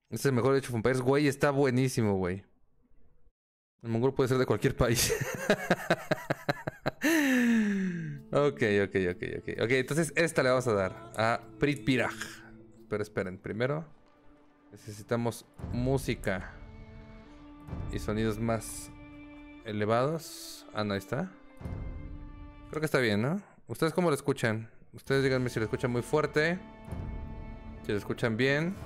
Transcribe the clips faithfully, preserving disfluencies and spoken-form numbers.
Este es el mejor de Age of Empires, güey, está buenísimo, güey. El mongol puede ser de cualquier país. Ok, ok, ok, ok. Ok, entonces esta le vamos a dar a Prithviraj. Pero esperen, primero necesitamos música y sonidos más elevados. Ah, no, ahí está. Creo que está bien, ¿no? ¿Ustedes cómo lo escuchan? Ustedes díganme si lo escuchan muy fuerte, si lo escuchan bien.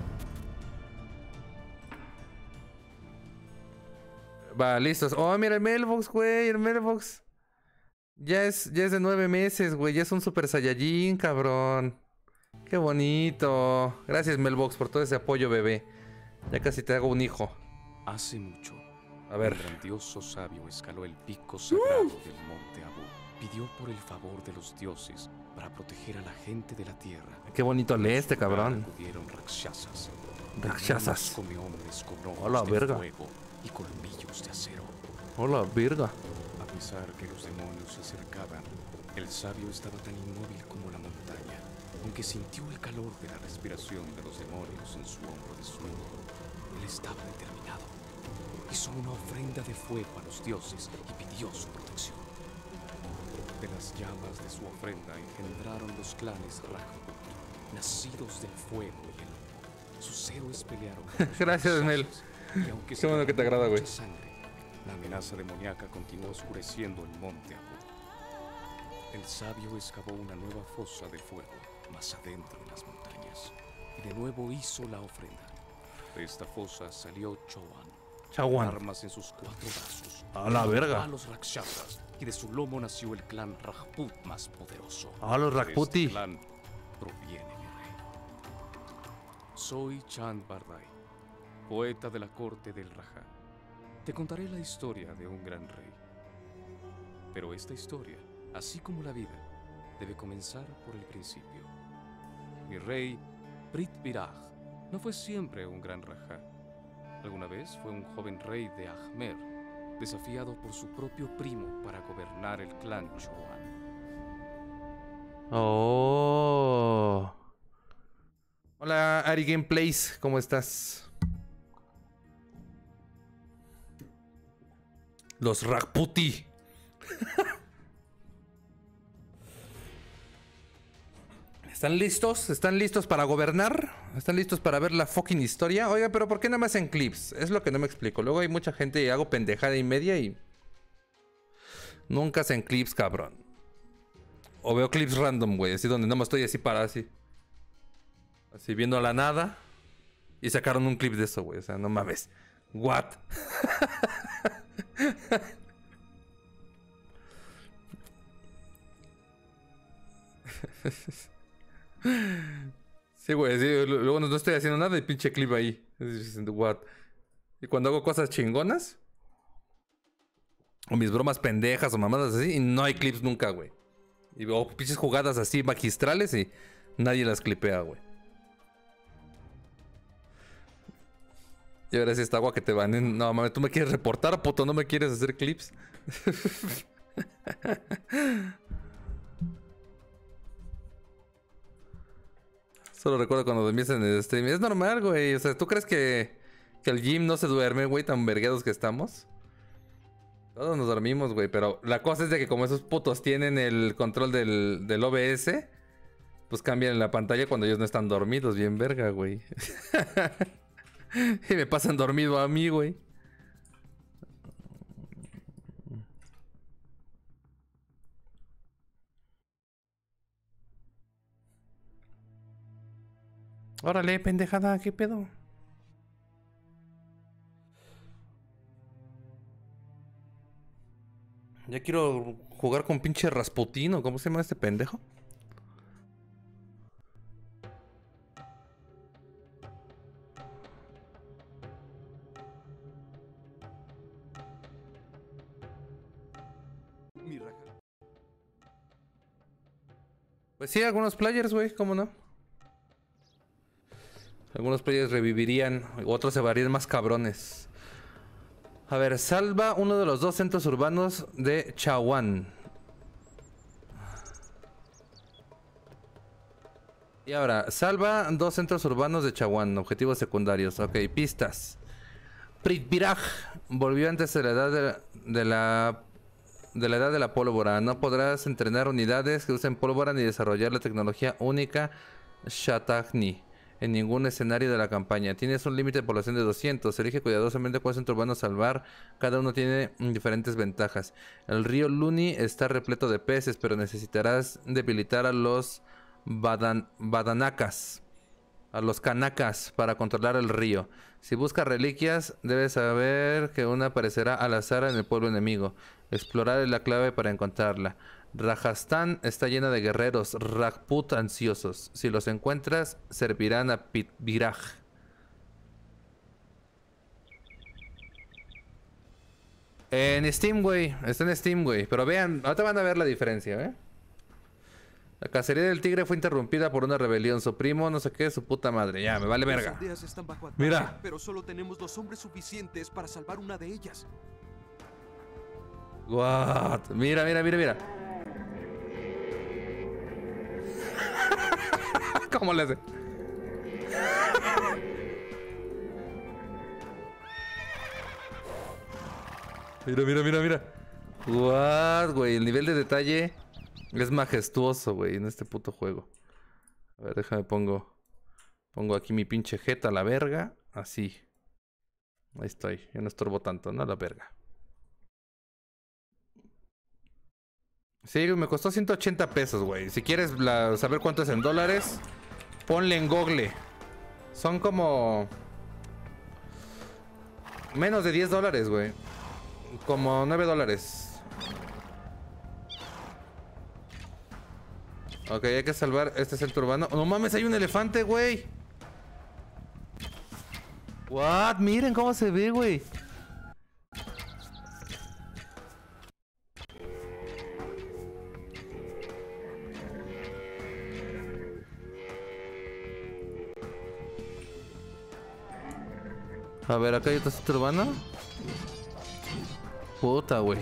Va, listos. Oh, mira el Mailbox, güey, el Mailbox. Ya es, ya es de nueve meses, güey. Ya es un Super Saiyajin, cabrón. Qué bonito. Gracias, Melbox, por todo ese apoyo, bebé. Ya casi te hago un hijo. Hace mucho, A ver. un grandioso sabio escaló el pico sagrado uh. del monte Abu. Pidió por el favor de los dioses para proteger a la gente de la tierra. Qué bonito lee este cabrón. Acudieron rakshasas. Rakshasas. Come hombres con ojos Hola, de verga. fuego y colmillos de acero. Hola, verga. A pesar que los demonios se acercaban, el sabio estaba tan inmóvil como la montaña. Aunque sintió el calor de la respiración de los demonios en su hombro desnudo, él estaba determinado. Hizo una ofrenda de fuego a los dioses y pidió su protección. De las llamas de su ofrenda engendraron los clanes Rajput, nacidos del fuego y el humo. Sus héroes pelearon. Gracias, Nel. Qué bueno que te agrada, güey. La amenaza demoníaca continuó oscureciendo el monte Abu. El sabio excavó una nueva fosa de fuego más adentro de las montañas y de nuevo hizo la ofrenda. De esta fosa salió Chowan. Chawan. Armas en sus cuatro brazos. A la verga. A los Rakshasas, y de su lomo nació el clan Rajput más poderoso. A los Rajputi. De este clan proviene mi rey. Soy Chand Bardai, poeta de la corte del Raja. Te contaré la historia de un gran rey. Pero esta historia, así como la vida, debe comenzar por el principio. Mi rey, Prithviraj, no fue siempre un gran Raja. Alguna vez fue un joven rey de Ajmer, desafiado por su propio primo para gobernar el clan Chowan. Oh. Hola, Ari Gameplays, ¿cómo estás? Los Rajputi. ¿Están listos? ¿Están listos para gobernar? ¿Están listos para ver la fucking historia? Oiga, pero ¿por qué nada más en clips? Es lo que no me explico. Luego hay mucha gente y hago pendejada y media y... Nunca hacen clips, cabrón. O veo clips random, güey. Así donde no me estoy así parado, así. Así viendo a la nada. Y sacaron un clip de eso, güey. O sea, no mames. What? Sí, güey, sí, luego no estoy haciendo nada y pinche clip ahí. What? Y cuando hago cosas chingonas, o mis bromas pendejas o mamadas así, y no hay clips nunca, güey. Y o pinches jugadas así magistrales y nadie las clipea, güey. Y ahora sí está agua que te banen. No, mames, tú me quieres reportar, puto, no me quieres hacer clips. Solo recuerdo cuando dormís en el stream. Es normal, güey. O sea, ¿tú crees que, que el gym no se duerme, güey? Tan vergueados que estamos. Todos nos dormimos, güey. Pero la cosa es de que como esos putos tienen el control del, del O B S, pues cambian la pantalla cuando ellos no están dormidos. Bien verga, güey. Y me pasan dormido a mí, güey. Órale, pendejada, ¿qué pedo? Ya quiero jugar con pinche Rasputino. ¿Cómo se llama este pendejo? Pues sí, algunos players, güey, ¿cómo no? Algunos players revivirían, otros se varían más cabrones. A ver, salva uno de los dos centros urbanos de Chawan. Y ahora, salva dos centros urbanos de Chaguán, objetivos secundarios. Ok, pistas. Prithviraj volvió antes de la edad de la, de la, de la edad de la pólvora. No podrás entrenar unidades que usen pólvora ni desarrollar la tecnología única Shatagni en ningún escenario de la campaña. Tienes un límite de población de doscientos. Elige cuidadosamente cuál centro urbano salvar. Cada uno tiene diferentes ventajas. El río Luni está repleto de peces, pero necesitarás debilitar a los Badan, Badanakas, a los Kanakas, para controlar el río. Si buscas reliquias, debes saber que una aparecerá al azar en el pueblo enemigo. Explorar es la clave para encontrarla. Rajasthan está llena de guerreros Rajput ansiosos. Si los encuentras, servirán a Prithviraj. En Steam, güey. Está en Steam, güey. Pero vean, ahorita van a ver la diferencia, ¿eh? La cacería del tigre fue interrumpida por una rebelión. Su primo, no sé qué, su puta madre. Ya, me vale verga. Las aldeas están bajo ataque, Mira. pero solo tenemos los hombres suficientes para salvar una de ellas. What? Mira, mira, mira, mira. ¿Cómo le hace? Mira, mira, mira, mira. What, güey. El nivel de detalle es majestuoso, güey, en este puto juego. A ver, déjame pongo. Pongo aquí mi pinche jeta a la verga. Así. Ahí estoy. Yo no estorbo tanto, ¿no? A la verga. Sí, me costó ciento ochenta pesos, güey. Si quieres la, saber cuánto es en dólares, ponle en Google. Son como... menos de diez dólares, güey. Como nueve dólares. Ok, hay que salvar este centro urbano. No mames, hay un elefante, güey. What? Miren cómo se ve, güey. A ver, acá hay otro centro urbano. Puta, güey.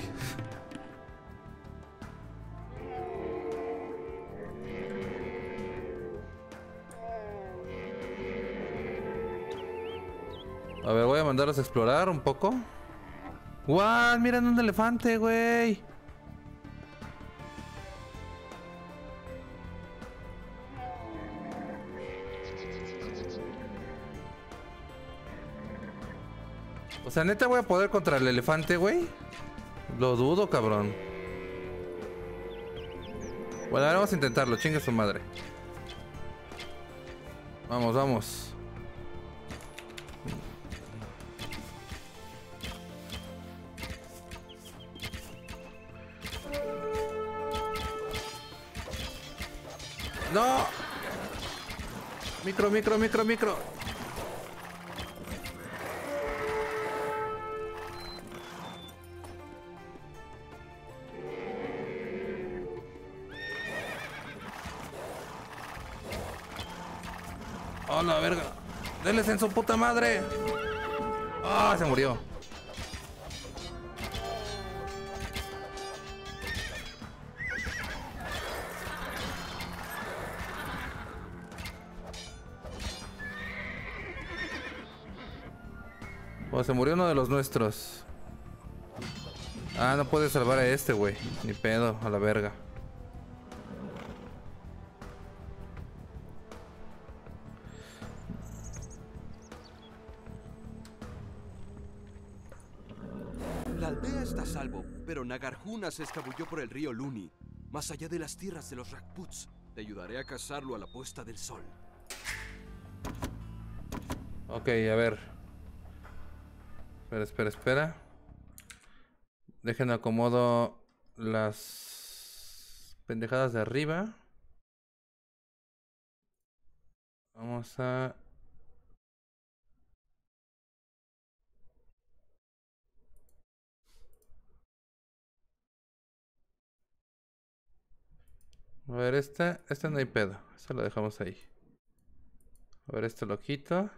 A ver, voy a mandarlos a explorar un poco. ¡Guau! Miren un elefante, güey. O sea, neta voy a poder contra el elefante, güey. Lo dudo, cabrón. Bueno, ahora vamos a intentarlo, chinga su madre. Vamos, vamos. ¡No! Micro, micro, micro, micro. ¡Oh, la verga! ¡Denles en su puta madre! ¡Ah! Oh, se murió. Oh, se murió uno de los nuestros. Ah, no puede salvar a este, güey. Ni pedo, a la verga. La aldea está a salvo, pero Nagarjuna se escabulló por el río Luni, más allá de las tierras de los Rajputs. Te ayudaré a cazarlo a la puesta del sol. Ok, a ver. Espera, espera, espera. Dejen acomodo las pendejadas de arriba. Vamos a... A ver, este, este no hay pedo. Este lo dejamos ahí. A ver, este lo quito.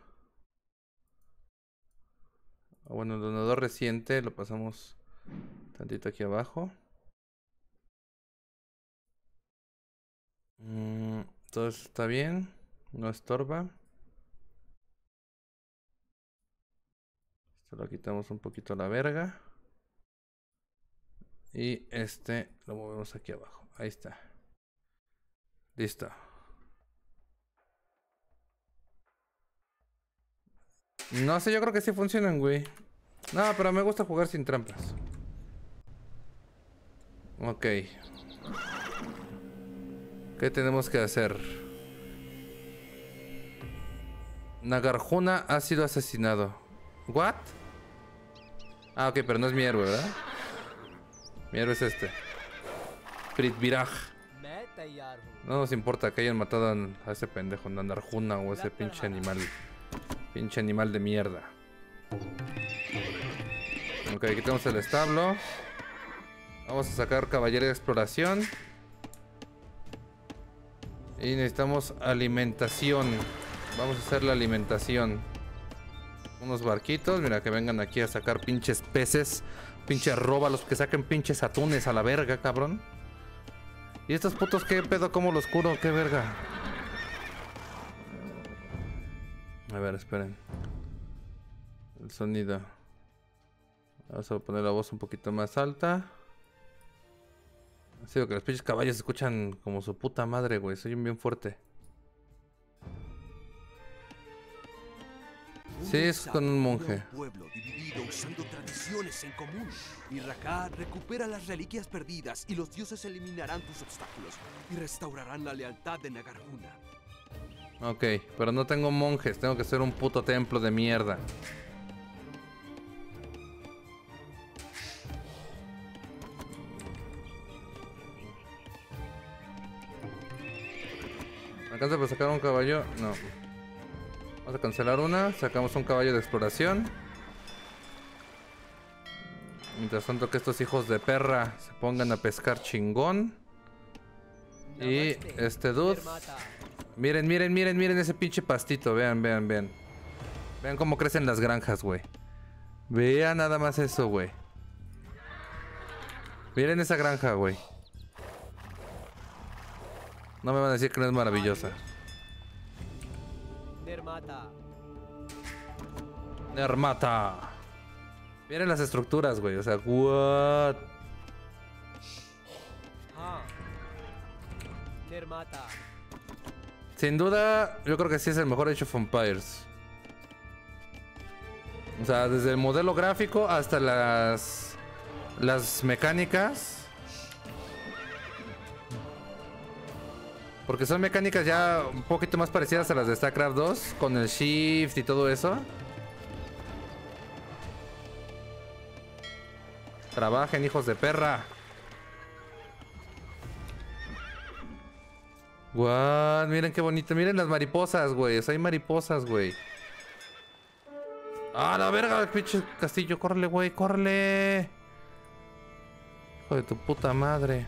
Bueno, el donador reciente lo pasamos tantito aquí abajo. Mm, todo eso está bien. No estorba. Esto lo quitamos un poquito a la verga. Y este lo movemos aquí abajo. Ahí está. Listo. No sé, yo creo que sí funcionan, güey. No, pero me gusta jugar sin trampas. Ok. ¿Qué tenemos que hacer? Nagarjuna ha sido asesinado. ¿What? Ah, ok, pero no es mi héroe, ¿verdad? Mi héroe es este. Prithviraj. No nos importa que hayan matado a ese pendejo, Nagarjuna, o ese pinche animal. Pinche animal de mierda. Ok, quitamos el establo. Vamos a sacar caballería de exploración. Y necesitamos alimentación. Vamos a hacer la alimentación. Unos barquitos, mira, que vengan aquí a sacar pinches peces. Pinches róbalos, que saquen pinches atunes a la verga, cabrón. ¿Y estos putos qué pedo? ¿Cómo los curo? ¿Qué verga? A ver, esperen. El sonido. Vamos a poner la voz un poquito más alta. Ha sido que los pinches caballos se escuchan como su puta madre, güey. Soy un bien fuerte. Sí, es con un monje. Un pueblo dividido usando tradiciones en común. Y Raka recupera las reliquias perdidas y los dioses eliminarán tus obstáculos y restaurarán la lealtad de Nagarjuna. Ok, pero no tengo monjes, tengo que ser un puto templo de mierda. ¿Me alcanza para sacar un caballo? No. Vamos a cancelar una, sacamos un caballo de exploración. Mientras tanto que estos hijos de perra se pongan a pescar chingón. Y este dude... Miren, miren, miren, miren ese pinche pastito. Vean, vean, vean. Vean cómo crecen las granjas, güey. Vean nada más eso, güey. Miren esa granja, güey. No me van a decir que no es maravillosa. Nermata. Nermata. Miren las estructuras, güey. O sea, what? Ah. Nermata. Sin duda, yo creo que sí es el mejor Age of Empires. O sea, desde el modelo gráfico hasta las... Las mecánicas. Porque son mecánicas ya un poquito más parecidas a las de StarCraft dos. Con el shift y todo eso. Trabajen, hijos de perra. What? Miren qué bonito. Miren las mariposas, güey. O sea, hay mariposas, güey. ¡Ah, la verga! El pinche castillo. Córrele, güey. Córrele. Hijo de tu puta madre.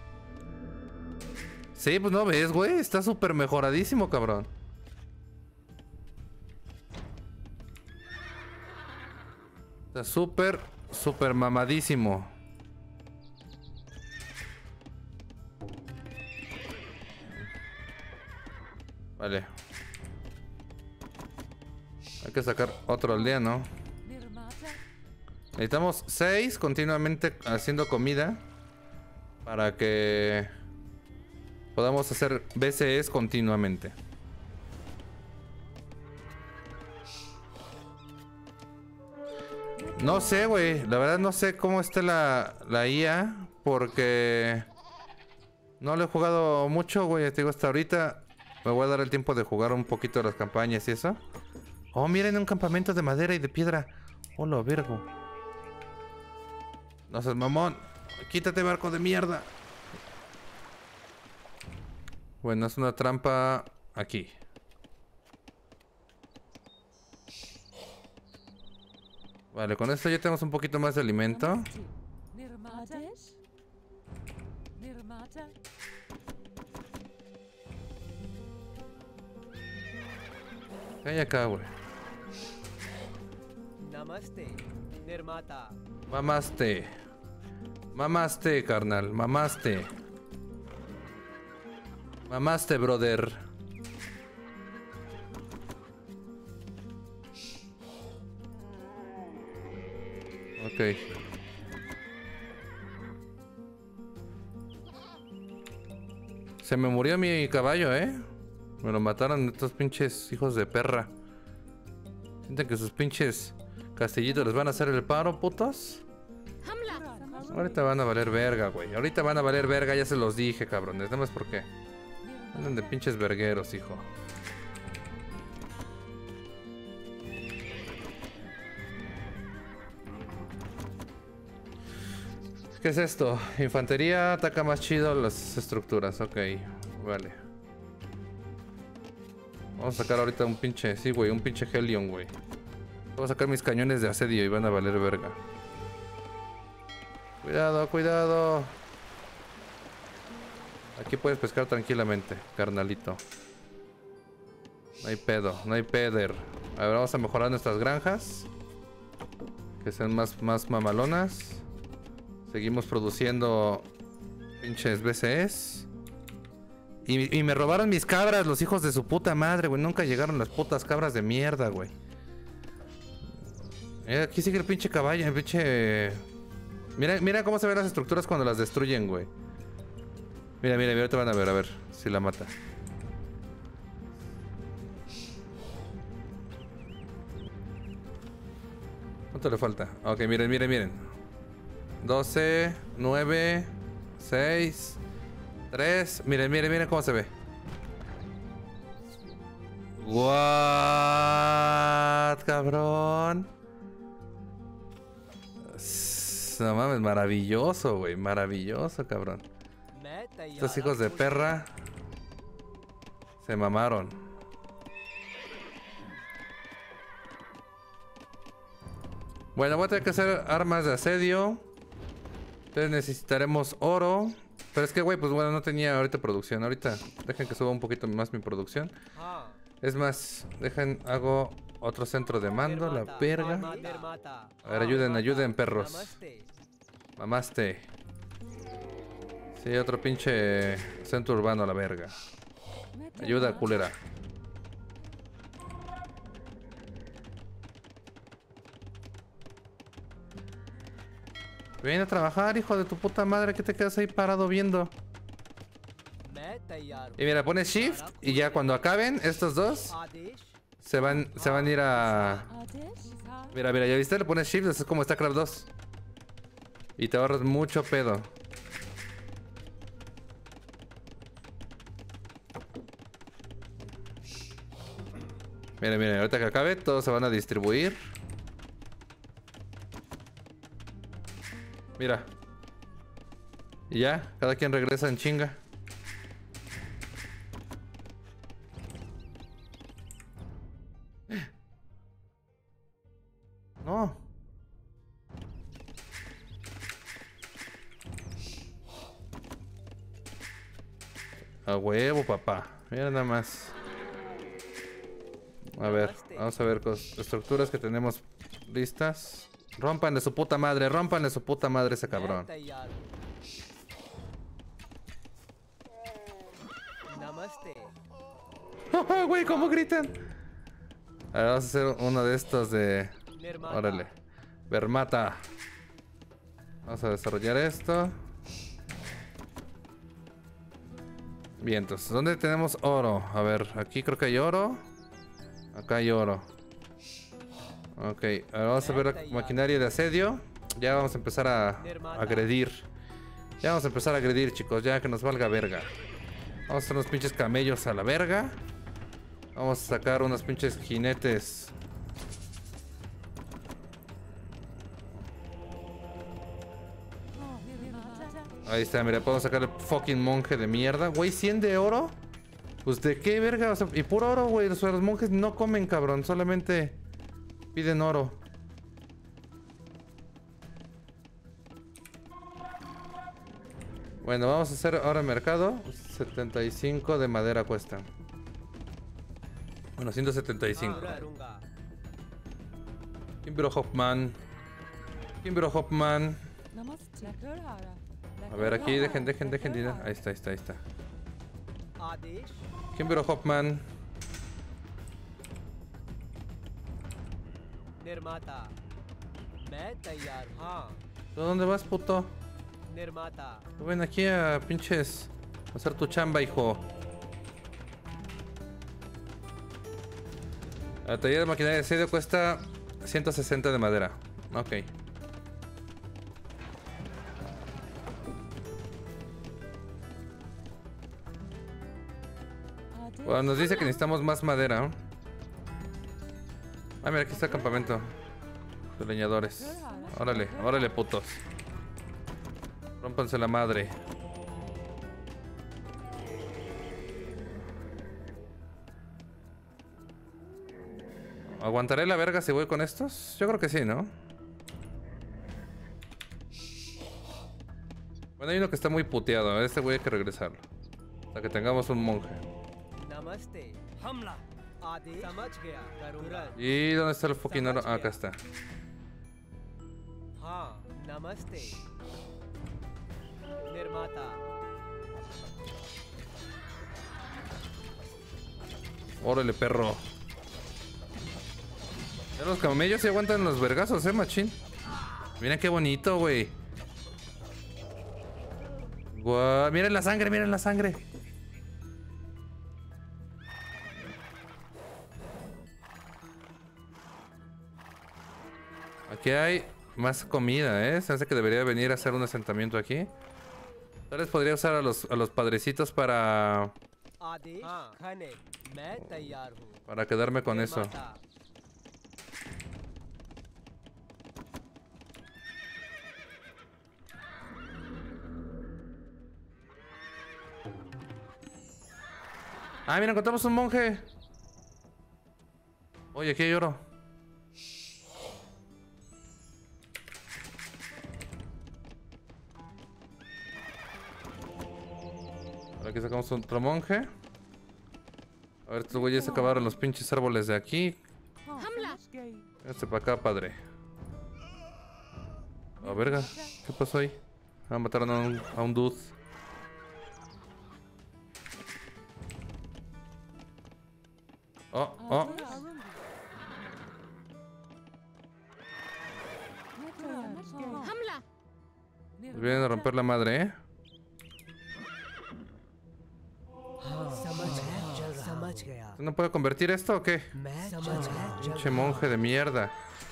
Sí, pues no ves, güey. Está súper mejoradísimo, cabrón. Está súper, súper mamadísimo. Vale. Hay que sacar otro aldeano. Necesitamos seis continuamente haciendo comida. Para que podamos hacer B C Es continuamente. No sé, güey. La verdad no sé cómo está la, la I A. Porque no lo he jugado mucho, güey. Te digo, hasta ahorita me voy a dar el tiempo de jugar un poquito de las campañas y eso. Oh, miren, un campamento de madera y de piedra. Hola, vergo. No seas mamón. Quítate, barco de mierda. Bueno, es una trampa aquí. Vale, con esto ya tenemos un poquito más de alimento. ¿Qué hay acá, güey? Namaste. Nermata. Mamaste. Mamaste, carnal. Mamaste. Mamaste, brother. Ok. Se me murió mi caballo, ¿eh? Me lo mataron estos pinches hijos de perra. ¿Sienten que sus pinches castillitos les van a hacer el paro, putos? Ahorita van a valer verga, güey. Ahorita van a valer verga, ya se los dije, cabrones. Nada más por qué. Andan de pinches vergueros, hijo. ¿Qué es esto? Infantería ataca más chido las estructuras. Ok, vale. Vamos a sacar ahorita un pinche... Sí, güey, un pinche Helion, güey. Voy a sacar mis cañones de asedio y van a valer verga. Cuidado, cuidado. Aquí puedes pescar tranquilamente, carnalito. No hay pedo, no hay peder. A ver, vamos a mejorar nuestras granjas. Que sean más, más mamalonas. Seguimos produciendo pinches B C Es. Y, y me robaron mis cabras, los hijos de su puta madre, güey. Nunca llegaron las putas cabras de mierda, güey. Eh, aquí sigue el pinche caballo, el pinche... Mira, mira cómo se ven las estructuras cuando las destruyen, güey. Mira, mira, mira, ahorita van a ver, a ver si la mata. ¿Cuánto le falta? Ok, miren, miren, miren. doce, nueve, seis, tres. Miren, miren, miren cómo se ve. What, cabrón. No mames, maravilloso, güey. Maravilloso, cabrón. Estos hijos de perra se mamaron. Bueno, voy a tener que hacer armas de asedio. Entonces necesitaremos oro. Pero es que, güey, pues bueno, no tenía ahorita producción. Ahorita dejen que suba un poquito más mi producción. Es más, dejen, hago otro centro de mando, la verga. A ver, ayuden, ayuden, perros. Mamaste. Sí, otro pinche centro urbano a la verga. Ayuda, culera. Ven a trabajar, hijo de tu puta madre. ¿Qué te quedas ahí parado viendo? Y mira, pones shift y ya cuando acaben estos dos se van, se van a ir a... Mira, mira, ¿ya viste? Le pones shift, es como StarCraft dos. Y te ahorras mucho pedo. Mira, mira, ahorita que acabe todos se van a distribuir. Mira. Y ya, cada quien regresa en chinga. No. A huevo, papá. Mira nada más. A ver, vamos a ver estructuras que tenemos listas. Rompan de su puta madre, rompan de su puta madre ese cabrón. Oh, güey, ¿cómo gritan? A ver, vamos a hacer uno de estos de... Órale. Vermata. Vamos a desarrollar esto. Bien, entonces, ¿dónde tenemos oro? A ver, aquí creo que hay oro. Acá hay oro. Ok, ahora vamos a ver la maquinaria de asedio. Ya vamos a empezar a agredir. Ya vamos a empezar a agredir, chicos. Ya que nos valga verga. Vamos a hacer unos pinches camellos a la verga. Vamos a sacar unos pinches jinetes. Ahí está, mira, podemos sacar el fucking monje de mierda. Güey, cien de oro. Pues de qué verga, o sea, y puro oro, güey. O sea, los monjes no comen, cabrón. Solamente piden oro. Bueno, vamos a hacer ahora mercado. setenta y cinco de madera cuesta. Bueno, ciento setenta y cinco. Kimbro Hopman. Kimbro Hopman. A ver, aquí dejen, dejen, dejen dinero. Ahí está, ahí está, ahí está. Kimbro Hopman. मैं तैयार हूँ। हाँ, ¿Tú dónde vas, puto? निर्माता, Tú ven aquí a pinches a hacer tu chamba, hijo. El taller de maquinaria de asedio cuesta ciento sesenta de madera. Ok. Bueno, nos dice que necesitamos más madera. Ah, mira, aquí está el campamento de leñadores. Órale, órale, putos. Rómpanse la madre. ¿Aguantaré la verga si voy con estos? Yo creo que sí, ¿no? Bueno, hay uno que está muy puteado. A este güey hay que regresarlo. Hasta que tengamos un monje. नमस्ते, हमला, आदेश, समझ गया, करूँगा। ¿Y dónde está el fucking oro? Ah, acá está. हाँ, नमस्ते, निर्माता, Órale, perro. Ya los camellos se aguantan los vergazos, eh, machín. Miren qué bonito, güey. Guau, miren la sangre, miren la sangre. Aquí hay más comida, ¿eh? Se hace que debería venir a hacer un asentamiento aquí. Tal vez podría usar a los, a los padrecitos para... आदेश, हाँ, खाने, मैं तैयार हूँ। Para quedarme con eso. निर्माता, Ah, mira, encontramos un monje. Oye, aquí hay oro. Ahora aquí sacamos otro monje. A ver, estos güeyes acabaron los pinches árboles de aquí. Este para acá, padre. Oh, verga. ¿Qué pasó ahí? Ah, mataron a un, a un dude. Oh, oh. Vienen a romper la madre, ¿eh? समझ गया, समझ गया, ¿Tú no puede convertir esto o qué? मैं समझ गया, Pinche monje de mierda.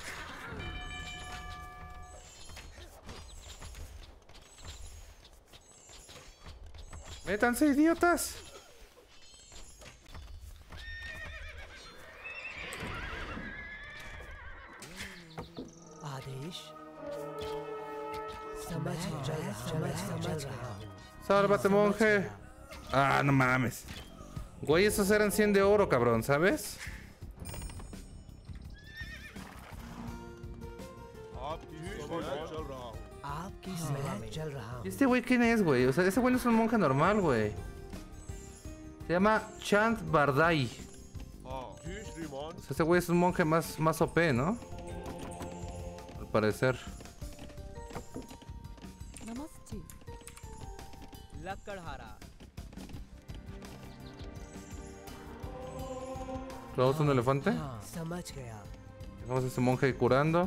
¡Métanse, idiotas! आदेश, समझ गया, समझ समझ रहा हूँ। ¡Sálvate, monje! Ah, no mames. Güey, esos eran cien de oro, cabrón, ¿sabes? आपकी सेवा में चल रहा हूँ। ¿Y este güey quién es, güey? O sea, ese güey no es un monje normal, güey. Se llama Chant Bardai. O sea, ese güey es un monje más, más O P, ¿no? Al parecer. लकड़हारा, ¿Clavamos un elefante? हाँ, समझ गया, Dejamos a ese monje ahí curando.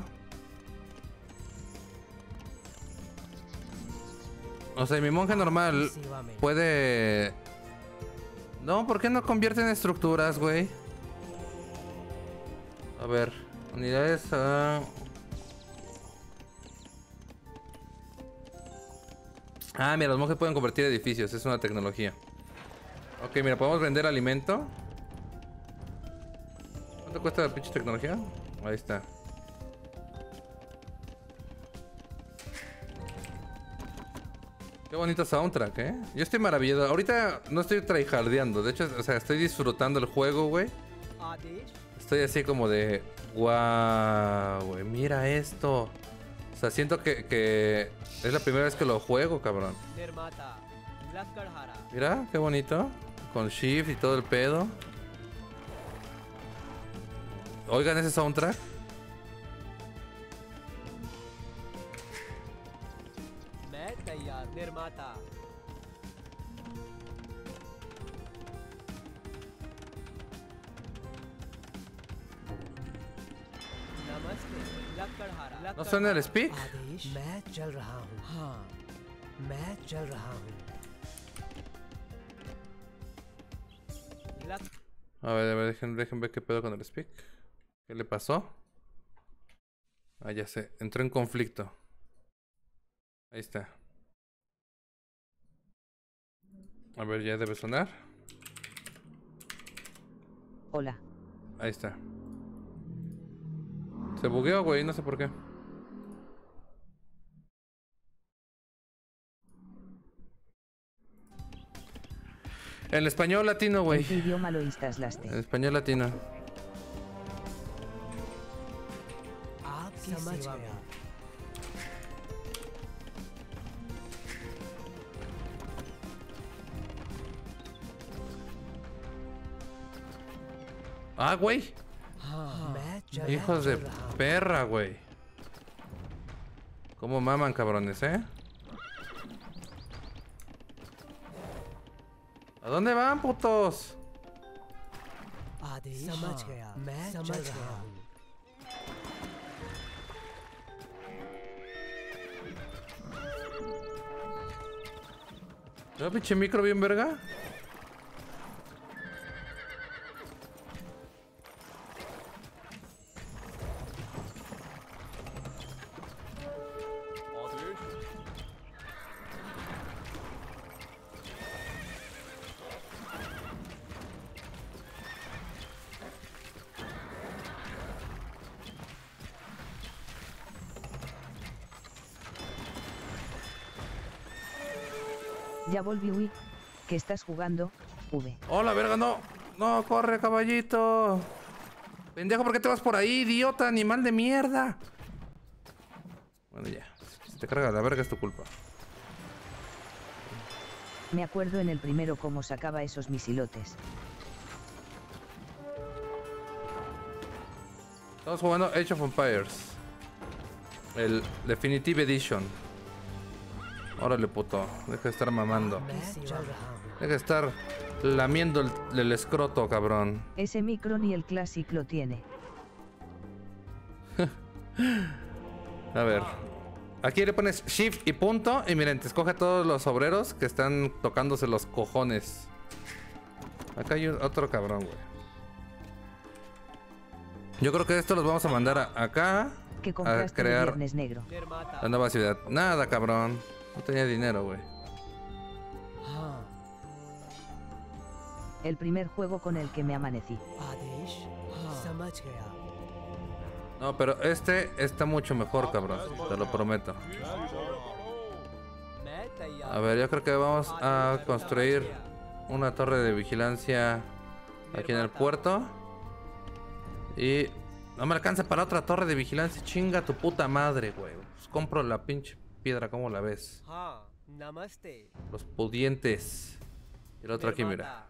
O sea, mi monje normal सेवा में, puede... No, ¿por qué no convierte en estructuras, güey? A ver, unidades a... Ah, mira, los monjes pueden convertir edificios, es una tecnología. Ok, mira, podemos vender alimento. ¿Cuánto cuesta la pinche tecnología? Ahí está. Qué bonito soundtrack, ¿eh? Yo estoy maravillado. Ahorita no estoy tryhardeando. De hecho, o sea, estoy disfrutando el juego, güey. Adesh, Estoy así como de... ¡Guau! Güey, mira esto. O sea, siento que, que es la primera vez que lo juego, cabrón. निर्माता, लकड़हारा, Mira, qué bonito. Con shift y todo el pedo. Oigan ese soundtrack. मैं तैयार, निर्माता, नमस्ते, लक्कड़हारा ¿No suena el speak? आदेश मैं चल रहा हूँ हाँ मैं चल रहा हूँ लक A ver, a ver, dejen, dejen ver qué pedo con el speak. ¿Qué le pasó? Ah, ya sé. Entró en conflicto. Ahí está. A ver, ya debe sonar. Hola. Ahí está. Se bugueó, güey, no sé por qué. En español latino, ¿En güey. qué idioma lo instalaste? En español latino. आपकी सेवा में Ah, güey. हाँ मैं चल Hijos de चल रहा हूँ perra, güey. ¿Cómo maman, cabrones, eh? ¿A dónde van, putos? आदेश समझ गया मैं समझ रहा हूँ ¿No, pinche micro bien verga? Ya volví, uy. ¿Qué estás jugando? V. ¡Hola, verga! ¡No! ¡No, corre, caballito! Pendejo, ¿por qué te vas por ahí, idiota, animal de mierda? Bueno, ya. Si te carga la verga es tu culpa. Me acuerdo en el primero cómo sacaba esos misilotes. Estamos jugando Age of Empires. El Definitive Edition. Órale, puto. Deja de estar mamando. मैं चल रहा हूँ Deja de estar lamiendo el, el escroto, cabrón. Ese micro ni el Classic lo tiene. A ver. Aquí le pones Shift y punto. Y miren, te escoge a todos los obreros que están tocándose los cojones. Acá hay un- otro cabrón, güey. Yo creo que esto los vamos a mandar a- acá. Que A compraste el crear Viernes Negro. निर्माता la nueva ciudad. Nada, cabrón. No tenía dinero, güey. हाँ El primer juego con el que me amanecí. आदेश हाँ समझ गया No, pero este está mucho mejor, cabrón. Te lo prometo. मैं तैयार A ver, yo creo que vamos a construir una torre de vigilancia aquí en el puerto. Y no me alcanza para otra torre de vigilancia. Chinga tu puta madre, güey. Pues compro la pinche piedra, ¿cómo la ves? हाँ नमस्ते Los pudientes. Y el otro aquí, mira.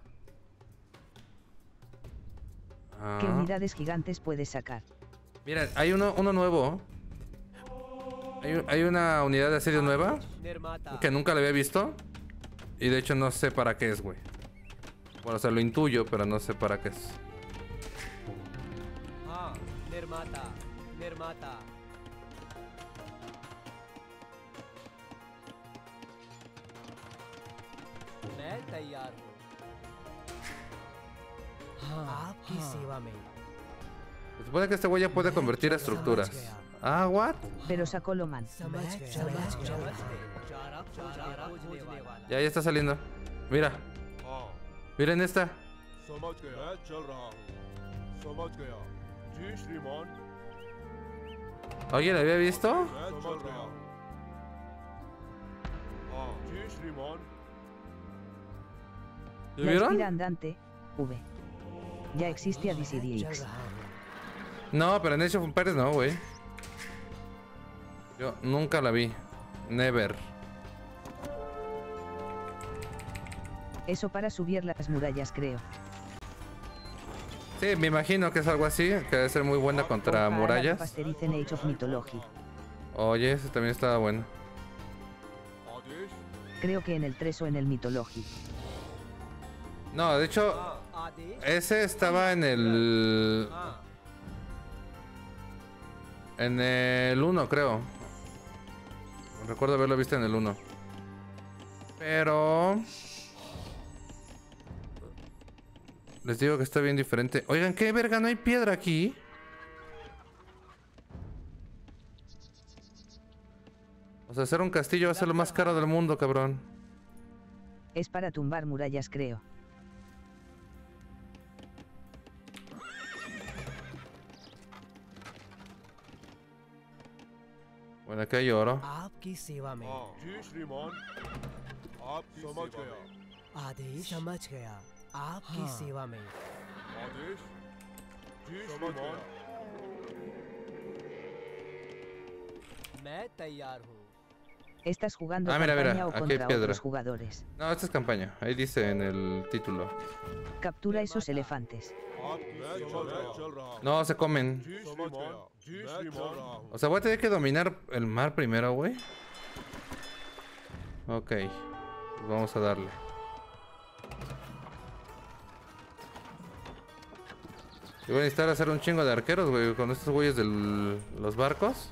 ¿Qué Ah. unidades gigantes puedes sacar? Miren, hay uno, uno nuevo. Hay, un- hay una unidad de asedio nueva निर्माता que nunca la había visto. Y de hecho no sé para qué es, güey. Bueno, o sea, lo intuyo, pero no sé para qué es. हाँ निर्माता निर्माता मैं तैयार हूँ हाँ आपकी सेवा में Se supone que este güey ya puede convertir a estructuras. Ah, what? Pero sacó lo man. समझ गया समझ गया चारा चारा खोजने वाला Ya, ya está saliendo. Mira, हाँ miren esta. समझ गया मैं चल रहा हूँ समझ गया जी श्रीमान ¿Alguien la había visto? मैं चल रहा हूँ हाँ जी श्रीमान ¿Lo La vieron? espira andante. V. Ya existe a D C D चल X. रहा हूँ No, pero en Age of Empires no, güey. Yo nunca la vi. Never. Eso para subir las murallas, creo. Sí, me imagino que es algo así, que debe ser muy buena contra O para la murallas. pasteriza en Age of Mythology. Oye, ese también estaba bueno. Adesh Creo que en el tres o en el Mythology. No, de hecho, हाँ आदेश ese estaba en el... हाँ En el uno, creo. Recuerdo haberlo visto en el uno. Pero... les digo que está bien diferente. Oigan, ¿qué verga? ¿No hay piedra aquí? O sea, hacer un castillo va a ser lo más caro del mundo, cabrón. Es para tumbar murallas, creo. Bueno, aquí hay oro. आपकी सेवा में हाँ जी श्रीमान आपकी समझ गया आदेश समझ गया आपकी सेवा में आदेश जी श्रीमान मैं तैयार हूँ ¿Estás jugando Ah, mira, campaña mira, o aquí hay contra piedra. otros jugadores? No, esta es campaña. Ahí dice en el título. Captura esos elefantes. आपकी मैं चल रहा चल रहा हूँ No, se comen. जी श्रीमान जी श्रीमान O sea, voy a tener que dominar el mar primero, güey. Ok. Pues vamos a darle. Y voy a necesitar hacer un chingo de arqueros, güey, con estos güeyes de los barcos.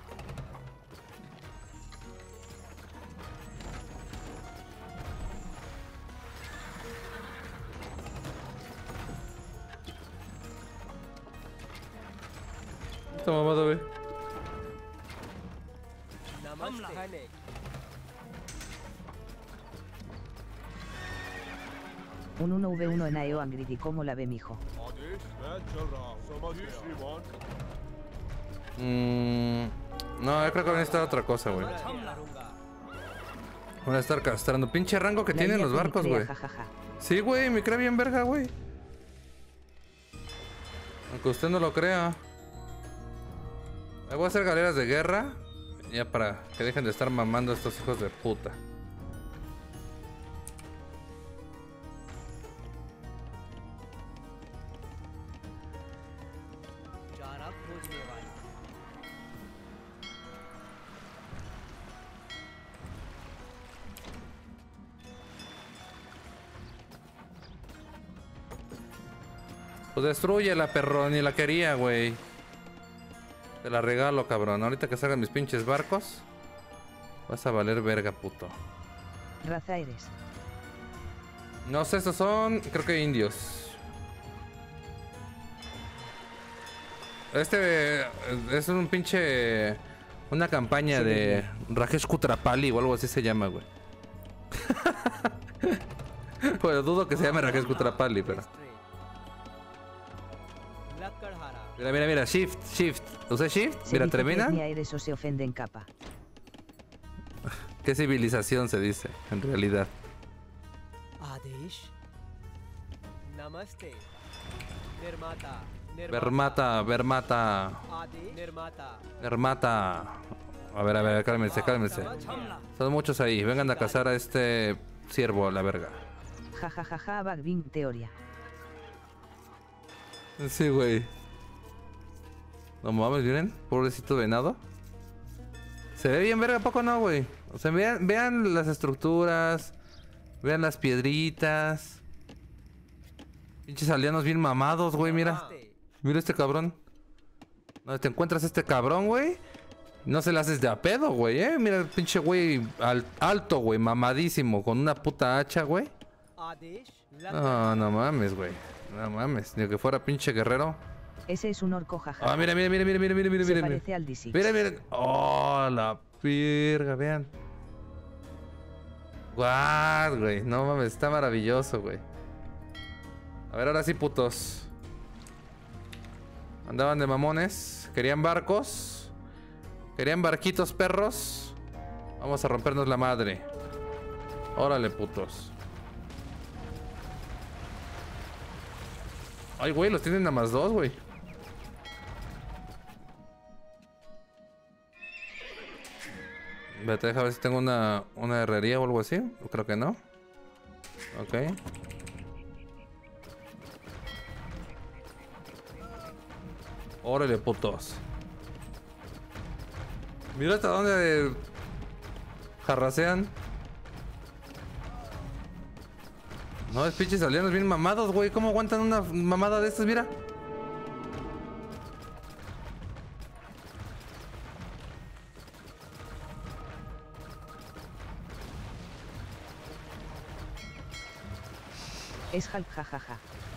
Esta mamada, güey. नमस्ते Un uno ve uno en Aeo Angry, ¿cómo la ve, mijo? आदेश मैं चल रहा हूँ समझ जी श्रीमान Mm, no, yo creo que van a necesitar otra cosa, güey. Van a estar castrando. Pinche rango que La tienen guía los con barcos, Icrea, güey. jajaja. Sí, güey, me cree bien verga, güey. Aunque usted no lo crea. Me voy a hacer galeras de guerra. Ya para que dejen de estar mamando a estos hijos de puta. चारा खोजने वाला Pues destrúyela, perro. Ni la quería, güey. Te la regalo, cabrón. Ahorita que salgan mis pinches barcos, vas a valer verga, puto. Raza eres. No sé, estos son, creo que indios. Este eh, es un pinche... Una campaña Sí, de Rajesh Kutrapali o algo así se llama, güey. Bueno, dudo que se llame Rajesh Kutrapali, pero... लक्कड़हारा Mira, mira, mira, shift, shift. ¿Usé shift? Se Mira, dice que termina. etnia eres o se ofende en capa. ¿Qué civilización se dice, en realidad? आदेश नमस्ते निर्माता Vermata, Vermata, आदेश निर्माता Vermata. A ver, a ver, cálmense, cálmense. Son muchos ahí. Vengan a cazar a este ciervo a la verga. Jajajaja, Bagbing teoría. Sí, güey. No mames, miren. Pobrecito venado. Se ve bien verga, ¿a poco no, güey? O sea, vean, vean las estructuras. Vean las piedritas. Pinches aldeanos bien mamados, güey, mira. Mira este cabrón. No, te encuentras este cabrón, güey. No se le haces de a pedo, güey, eh. Mira el pinche güey al- alto, güey, mamadísimo. Con una puta hacha, güey. Adesh No, no mames, güey. No mames. Ni que fuera pinche guerrero. Ese es un orco, jajaja. Ah, mira, mira, mira, mira, mira, mira, mira, Se mira. parece al D seis. Mira, mira. Oh, la virga, vean. Guau, güey. No mames, está maravilloso, güey. A ver, ahora sí, putos. Andaban de mamones. Querían barcos. Querían barquitos, perros. Vamos a rompernos la madre. Órale, putos. Ay, güey, los tienen a más dos, güey. Vete, deja ver si tengo una, una herrería o algo así. Creo que no. Ok. Órale, putos. Mira hasta dónde jarrasean. No, es pinches aldeanos bien mamados, güey. ¿Cómo aguantan una mamada de estas? Mira. Es Hulk, jajaja.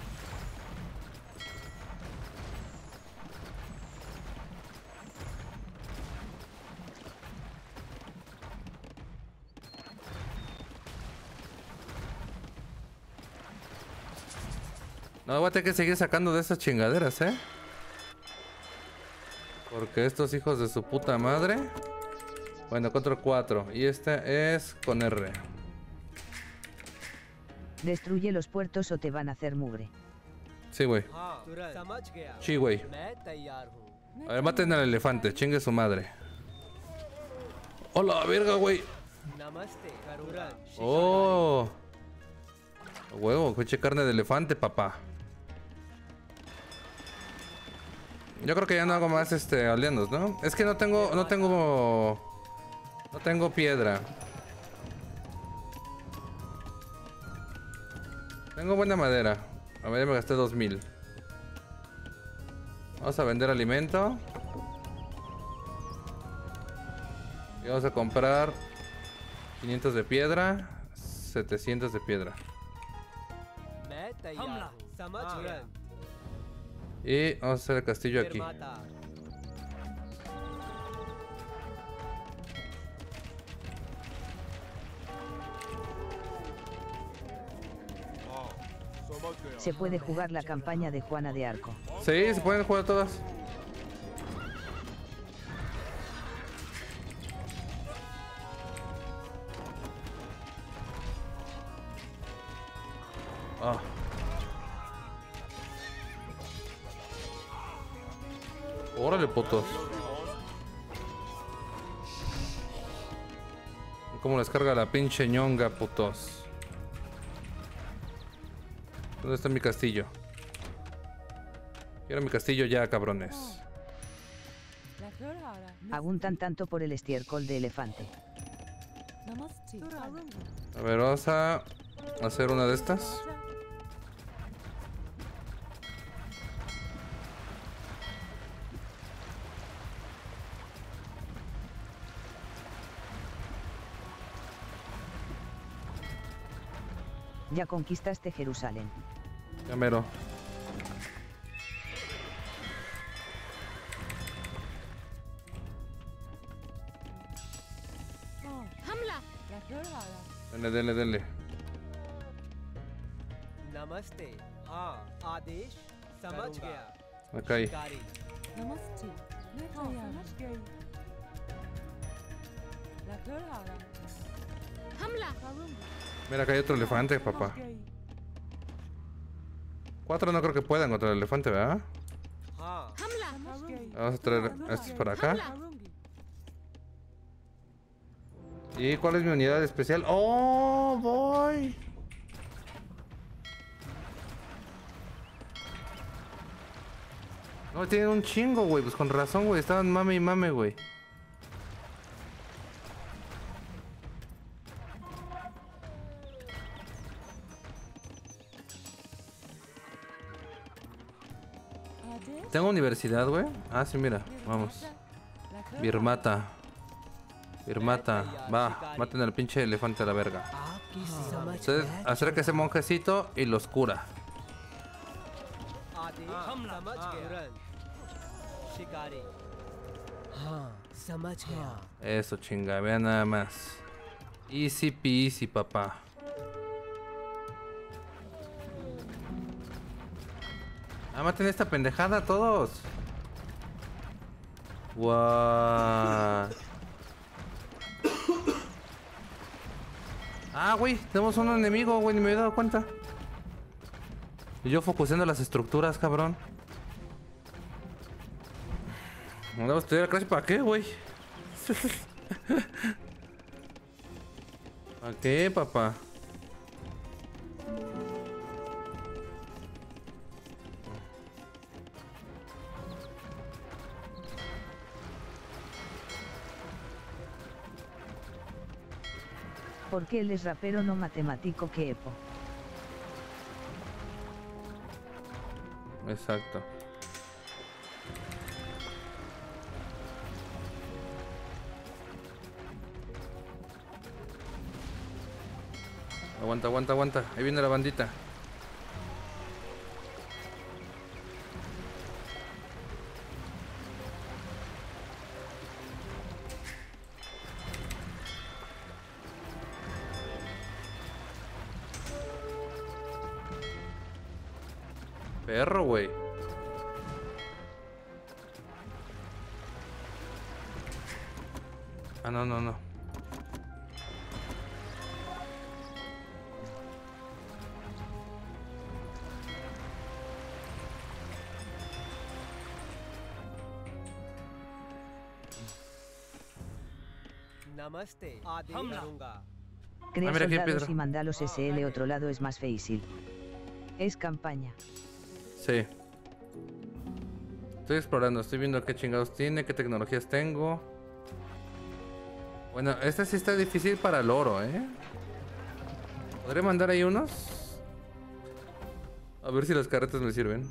No, voy a tener que seguir sacando de esas chingaderas, ¿eh? Porque estos hijos de su puta madre... Bueno, control cuatro. Y este es con R. Destruye los puertos o te van a hacer mugre. Sí, güey. हाँ समझ गया Sí, güey. मैं तैयार हूँ A ver, maten al elefante. Chingue su madre. ¡Hola, verga, güey! नमस्ते करूँगा ¡Oh! Huevo, coche carne de elefante, papá. Yo creo que ya no hago más este aldeanos, ¿no? Es que no tengo, no tengo, no tengo piedra. Tengo buena madera. A ver, ya me gasté dos mil. Vamos a vender alimento. Y vamos a comprar quinientos de piedra, setecientos de piedra. मैं तैयार हूँ समझ गया Y vamos a hacer el castillo aquí. निर्माता हाँ समझ गया Se puede jugar la campaña de Juana de Arco. Sí, se pueden jugar todas. Ah. Órale, putos. ¿Cómo les carga la pinche ñonga, putos? ¿Dónde está mi castillo? Quiero mi castillo ya, cabrones. Aguntan tanto por el estiércol de elefante. A ver, vamos a hacer una de estas. Ya conquistaste Jerusalén. Ya mero. Dele, dele, dele. नमस्ते हाँ आदेश समझ गया Acá hay. शिकारी नमस्ते मैं तैयार समझ गई लकड़ आ रहा हमला Mira, acá hay otro elefante, papá. Cuatro no creo que puedan contra el elefante, ¿verdad? हाँ समझ गई Vamos a traer estos para acá. ¿Y cuál es mi unidad especial? ¡Oh, voy! No, tienen un chingo, güey. Pues con razón, güey. Estaban mame y mame, güey. Tengo universidad, güey. Ah, sí, mira. Vamos. Birmata. Birmata. Va, maten al pinche elefante a la verga. आपकी समझ Ustedes acerca ese monjecito y los cura. आदेश समझ गया शिकारी हाँ समझ गया Eso, chinga. Vean nada más. Easy peasy, papá. Ah, maten esta pendejada todos. What? Ah, güey, tenemos un enemigo, güey, ni me he dado cuenta. Y yo focusando las estructuras, cabrón. No debo estudiar clase para qué, güey. ¿Para qué, papá? ¿Por qué él es rapero no matemático que Epo? Exacto. Aguanta, aguanta, aguanta. Ahí viene la bandita. Perro, güey. Ah, no, no, no. Namaste. Adi Karunga. Crea Ah, mira, aquí hay soldados piedra. y mandalos S L. Otro lado es más fácil. Es campaña. Sí. Estoy explorando, estoy viendo qué chingados tiene, qué tecnologías tengo. Bueno, esta sí está difícil para el oro, ¿eh? ¿Podré mandar ahí unos? A ver si las carretas me sirven.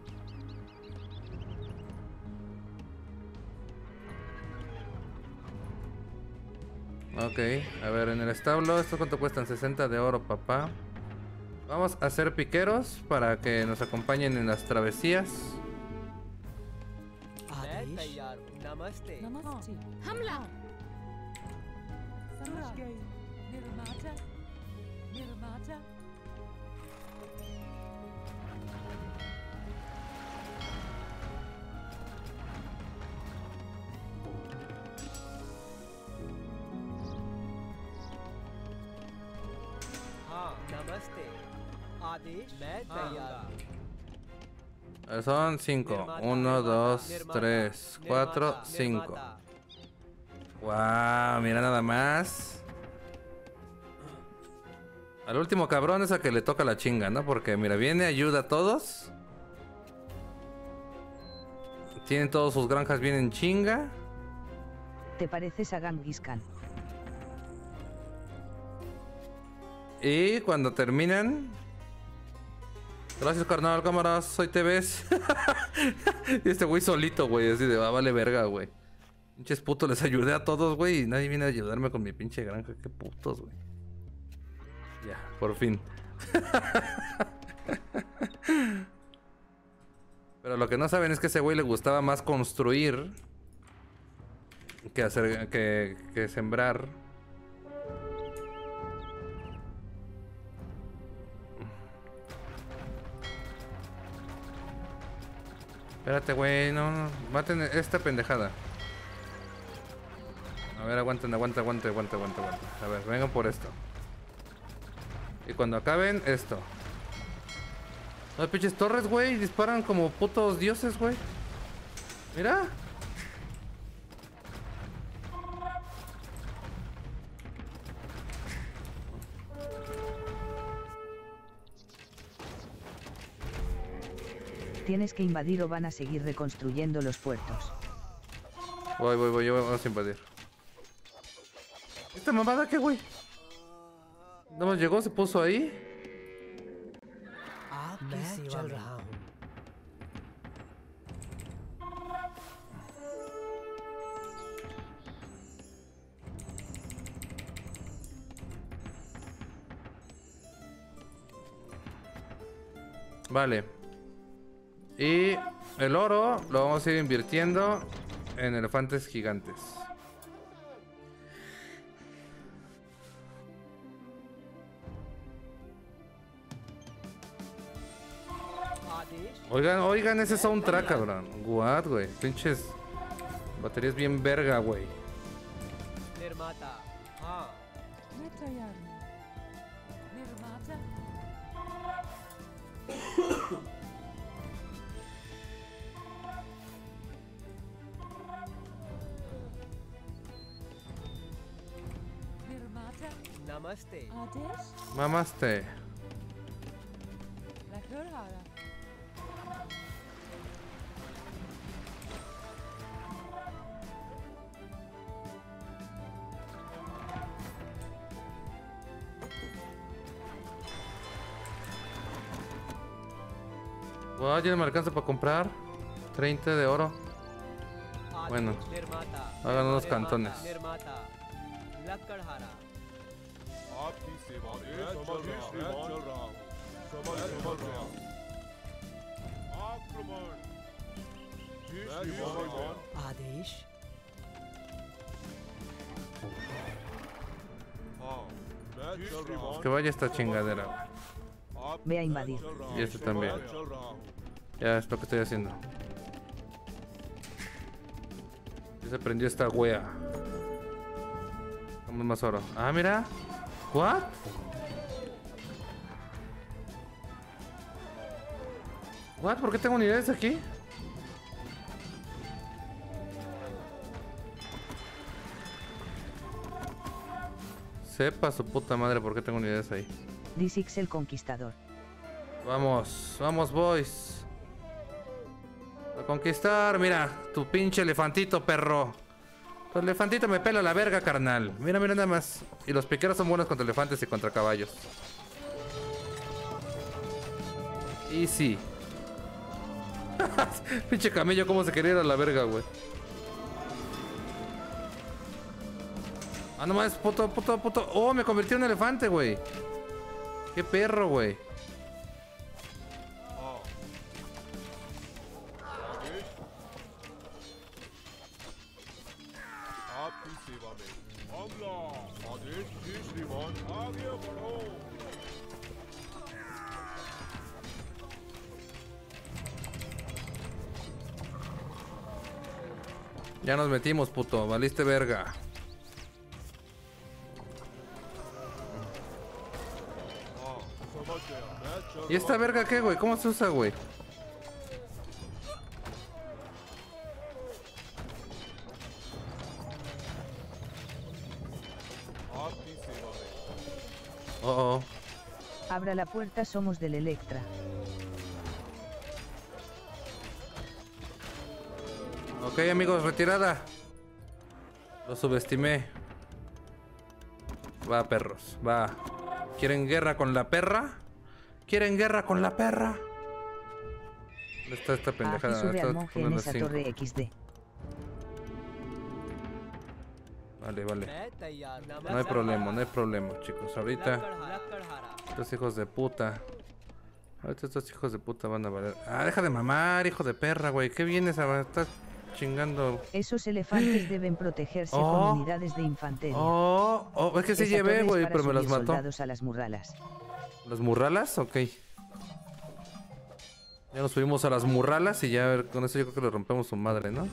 Ok, a ver, en el establo, ¿esto cuánto cuestan? sesenta de oro, papá. Vamos a hacer piqueros para que nos acompañen en las travesías. Adesh. Namaste. Namaste. Hamla. Samaj gay. Nirmata. Nirmata. हाँ नमस्ते आदेश मैं तैयार A ver, son cinco. uno, dos, tres, cuatro, cinco. Wow, mira nada más. Al último cabrón es a que le toca la chinga, ¿no? Porque mira, viene, ayuda a todos. Tienen todos sus granjas bien en chinga. ¿Te pareces a Genghis Khan? Y cuando terminan... Gracias, carnal, cámaras, soy T Vs. Y este güey solito, güey, así de, ah, vale verga, güey. Pinches putos, les ayudé a todos, güey, y nadie viene a ayudarme con mi pinche granja. Qué putos, güey. Ya, por fin. Pero lo que no saben es que a ese güey le gustaba más construir que hacer, que, que sembrar. Espérate, güey, no, no, maten esta pendejada. A ver, aguanten, aguanta, aguanta, aguanta, aguanta, aguanta. A ver, vengan por esto. Y cuando acaben, esto. Las pinches torres, güey, disparan como putos dioses, güey. Mira. Tienes que invadir o van a seguir reconstruyendo los puertos. Voy, voy, voy, yo vamos a invadir. ¿Esta mamada qué, güey? Nada más llegó, se puso ahí. आपकी सेवा में रहा हूँ। Vale. Y el oro lo vamos a ir invirtiendo en elefantes gigantes. Adesh Oigan, oigan ese soundtrack, cabrón. What, güey. Pinches baterías bien verga, güey. निर्माता हाँ मैं तैयार हूँ। निर्माता। निर्माता। नमस्ते आदेश। Mamaste. लकड़हारा। Wow, ya no me alcanza para comprar. treinta de oro. आदेश Bueno, निर्माता hagan unos निर्माता, cantones. निर्माता लकड़हारा आपकी सेवा में समझ मैं चल रहा हूँ समझ समझ रहा हूँ आक्रमण जी श्रीमान आदेश हाँ मैं चल रहा हूँ Que vaya esta chingadera. आप Ve a invadir. चल रहा Y este también. मैं चल रहा हूँ Ya es lo que estoy haciendo. Ya se prendió esta wea. Vamos más oro. Ah, mira. ¿What? ¿What? ¿Por qué tengo unidades aquí? Sepa su puta madre por qué tengo unidades ahí. Disix el Conquistador. Vamos, vamos, boys. A conquistar, mira, tu pinche elefantito, perro. Tu elefantito me pela la verga, carnal. Mira, mira nada más. Y los piqueros son buenos contra elefantes y contra caballos. Easy. Pinche camello, cómo se quería ir a la verga, güey. Ah, nomás, puto, puto, puto. Oh, me convirtió en elefante, güey. Qué perro, güey. आपकी सेवा में अगला आदेश जी श्रीमान आगे बढ़ो Ya nos metimos, puto. Valiste verga. समझ गया मैं चल ¿Y esta verga qué, güey? ¿Cómo se usa, güey? आपकी सेवा में Oh, oh. Abra la puerta, somos del Electra. Ok, amigos, retirada. Lo subestimé. Va, perros, va. ¿Quieren guerra con la perra? ¿Quieren guerra con la perra? ¿Dónde está esta Aquí pendejada? sube Está al monje en poniendo esa cinco. torre equis de. Vale, vale. मैं तैयार हूं। No hay problema, no hay problema, chicos. Ahorita लकड़हारा, लकड़हारा। estos hijos de puta. Ahorita estos hijos de puta van a valer. Ah, deja de mamar, hijo de perra, güey. ¿Qué vienes a estar chingando? Esos elefantes deben protegerse Oh. con unidades de infantería. Oh, oh, es que sí Esa llevé, torre es güey, para pero me las subir mató. soldados a las murralas. ¿Las murralas? Ok. Ya nos subimos a las murralas y ya con eso yo creo que le rompemos su madre, ¿no?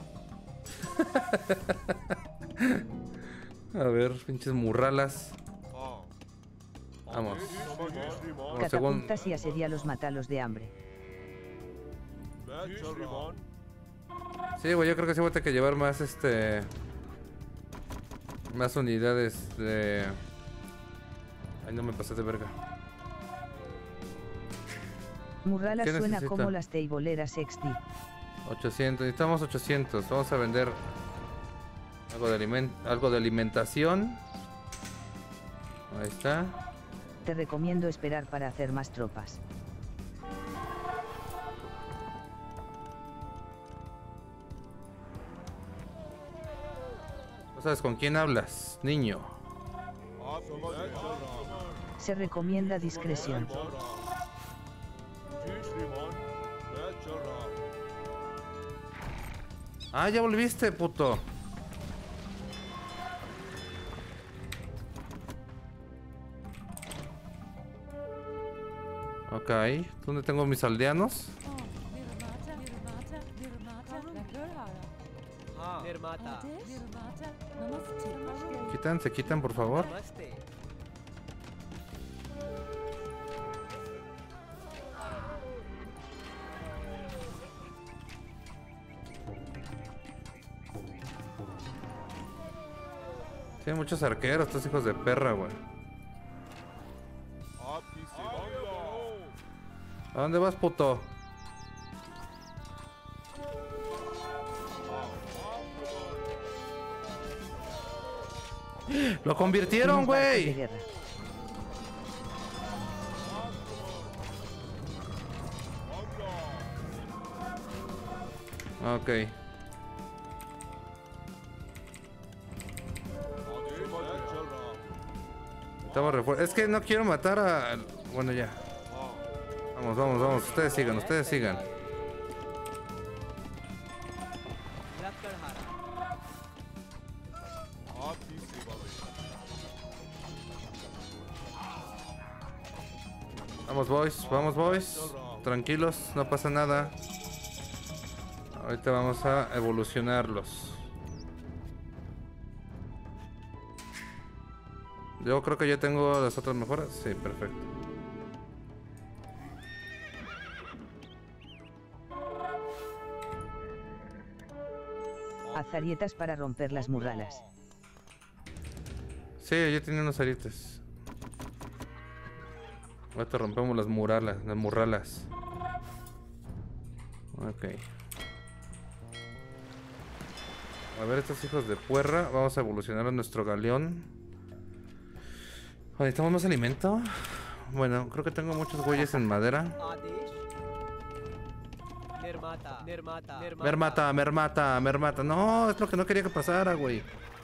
A ver, pinches murralas. Vamos. समझ गया श्रीमान Bueno, según... Catapultas y asedialos, matalos de hambre. मैं चल रहा हूं Sí, güey, yo creo que sí voy a tener que llevar más, este... Más unidades de... Ay, no me pasé de verga. Murralas ¿Qué suena necesita? como las teiboleras X D. ochocientos, necesitamos ochocientos. Vamos a vender algo de, aliment algo de alimentación. Ahí está. Te recomiendo esperar para hacer más tropas. ¿No sabes con quién hablas, niño? आप समझ मैं चल रहा हूं Se recomienda discreción. चल रहा हूं जी श्रीमान मैं चल रहा हूं Ah, ya volviste, puto. Ok, ¿dónde tengo mis aldeanos? Oh, Nirmata, Nirmata, Nirmata, Lakurhara. हाँ, निर्माता। Ades, Nirmata, Namaste. Quitan, se quitan, por favor. नमस्ते। Tienen muchos arqueros, estos hijos de perra, güey. आपकी सेवा में ¿A dónde vas, puto? ¡Lo convirtieron, Tienes barcos de güey! guerra. Ok. आदेश मैं चल रहा हूं Estamos refuer- Es que no quiero matar a... Bueno, ya. Vamos, vamos, vamos. Ustedes sigan, ustedes sigan. लकड़हारा। आपकी सेवा में Vamos, boys, vamos, boys. tranquilos, no pasa nada. Ahorita vamos a evolucionarlos. Yo creo que ya tengo las otras mejoras. Sí, perfecto. Azarietas para romper las murralas. Sí, ya tiene unos arietes. Ahorita rompemos las murales, las murralas. Ok. A ver, estos hijos de puerra. Vamos a evolucionar a nuestro galeón. ¿Necesitamos más alimento? Bueno, creo que tengo muchos güeyes en madera. Mermata, mermata, mermata. No, es lo que no quería que pasara, güey.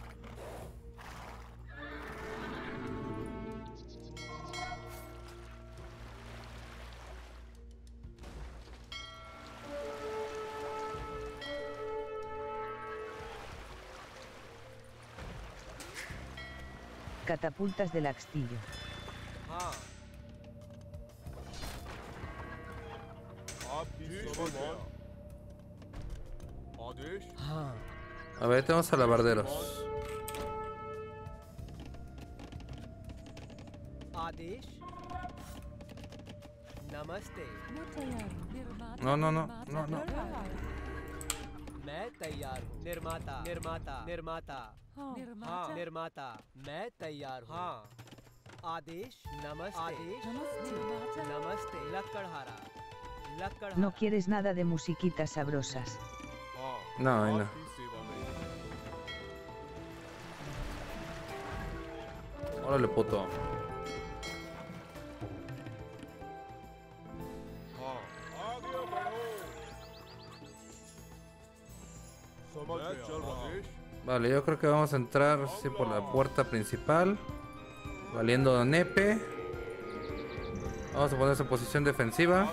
Catapultas del Axtillo. A ver, tenemos alabarderos. No, no, no, no, no. मैं तैयार हूँ निर्माता निर्माता निर्माता हाँ निर्माता मैं तैयार हूँ हाँ आदेश नमस्ते आदेश नमस्ते नमस्ते लक्कड़हारा लक्कड़हारा No quieres nada de musiquitas sabrosas. No, ahí no. Órale, puto. Vale, yo creo que vamos a entrar sí, por la puerta principal. Valiendo nepe. Vamos a ponerse en posición defensiva.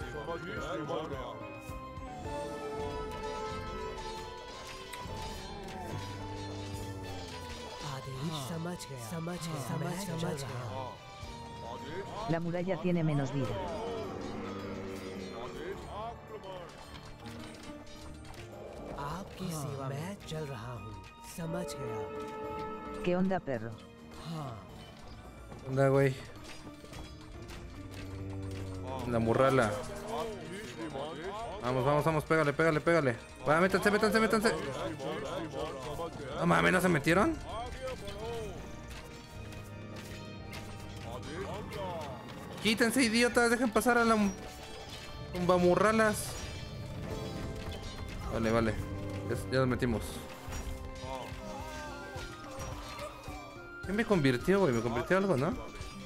La muralla tiene menos vida. आपकी सेवा मैं चल रहा हूँ समझ गया ¿Qué onda, perro? हाँ Anda, güey. La murrala. Vamos, vamos, vamos, pégale, pégale, pégale. Va, métanse, métanse, métanse. No mames, ¿no se metieron? Quítense, idiotas, dejen pasar a la tumbamurralas. Vale, vale. Ya, ya nos metimos. ¿Qué me convirtió, güey? Me convirtió algo, ¿no?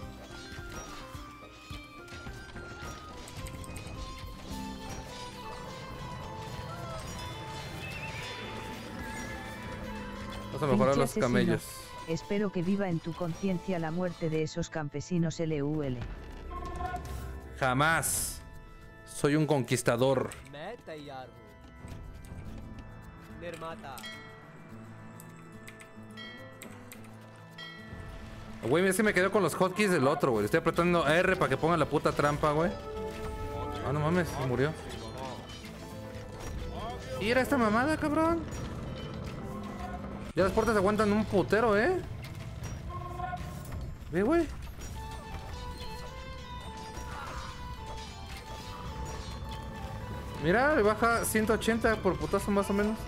Vamos a mejorar Pinche los asesino. camellos. Espero que viva en tu conciencia la muerte de esos campesinos L U L. Jamás. Soy un conquistador. मैं तैयार हूँ निर्माता Güey, es que me quedé con los hotkeys del otro, güey. Estoy apretando R para que ponga la puta trampa, güey. Ah, no mames, se murió. Y era esta mamada, cabrón. Ya las puertas aguantan un putero, ¿eh? Ve, güey. Mira, le baja ciento ochenta por putazo más o menos.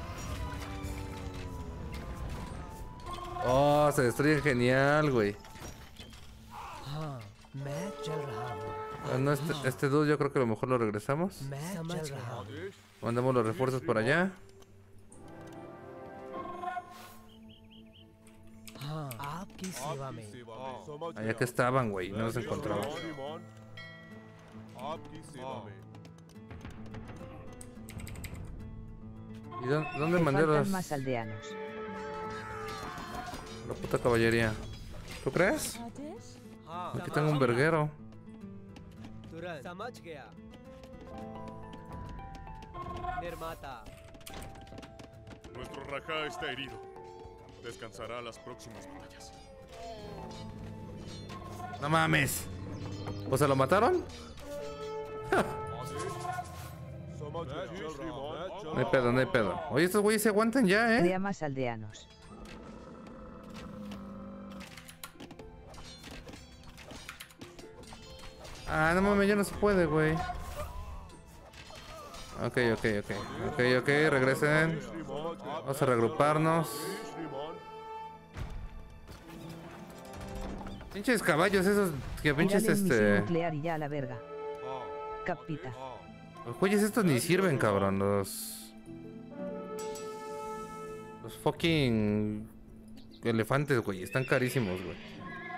Oh, se destruye genial, güey. हाँ मैं चल रहा हूँ Bueno, este, este dude yo creo que a lo mejor lo regresamos. मैं समझ रहा हूँ Mandamos los refuerzos por allá. हाँ आपकी सेवा में Allá que estaban, güey. No los encontramos. आपकी सेवा में ¿Y dónde, dónde Te mandé faltan los, más aldeanos. la puta caballería? ¿Tú crees? आदेश हाँ Aquí tengo un verguero. तुरंत समझ गया निर्माता nuestro Rajá está herido. Descansará las próximas batallas. No mames. ¿O se lo mataron? No hay pedo, no hay pedo. Oye, estos güeyes se aguantan ya, ¿eh? Crea más aldeanos. Ah, no mames, ya no se puede, güey. Ok, ok, ok. Ok, ok, regresen. Vamos a reagruparnos. Pinches caballos esos que pinches Tírale un misil este... nuclear y ya a la verga. Capita. Los güeyes estos ni sirven, cabrón. Los... Los fucking... elefantes, güey. Están carísimos, güey.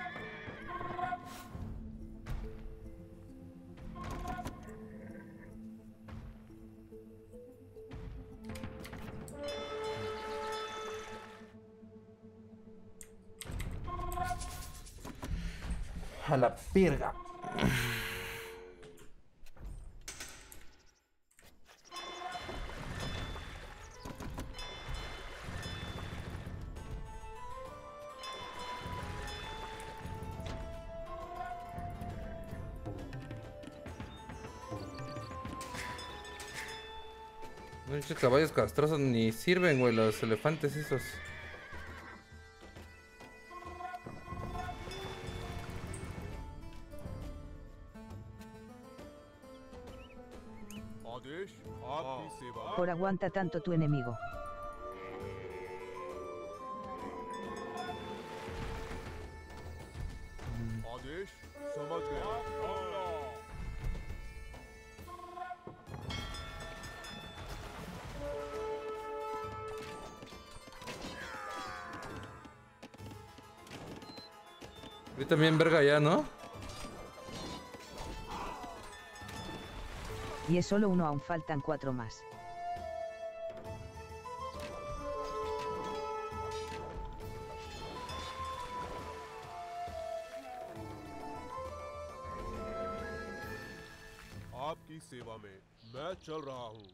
A la verga. Muchos caballos castrosos ni sirven, güey, los elefantes esos. Por aguanta tanto tu enemigo. Vi también verga ya, ¿no? Y es solo uno, aún faltan cuatro más. आपकी सेवा में मैं चल रहा हूँ।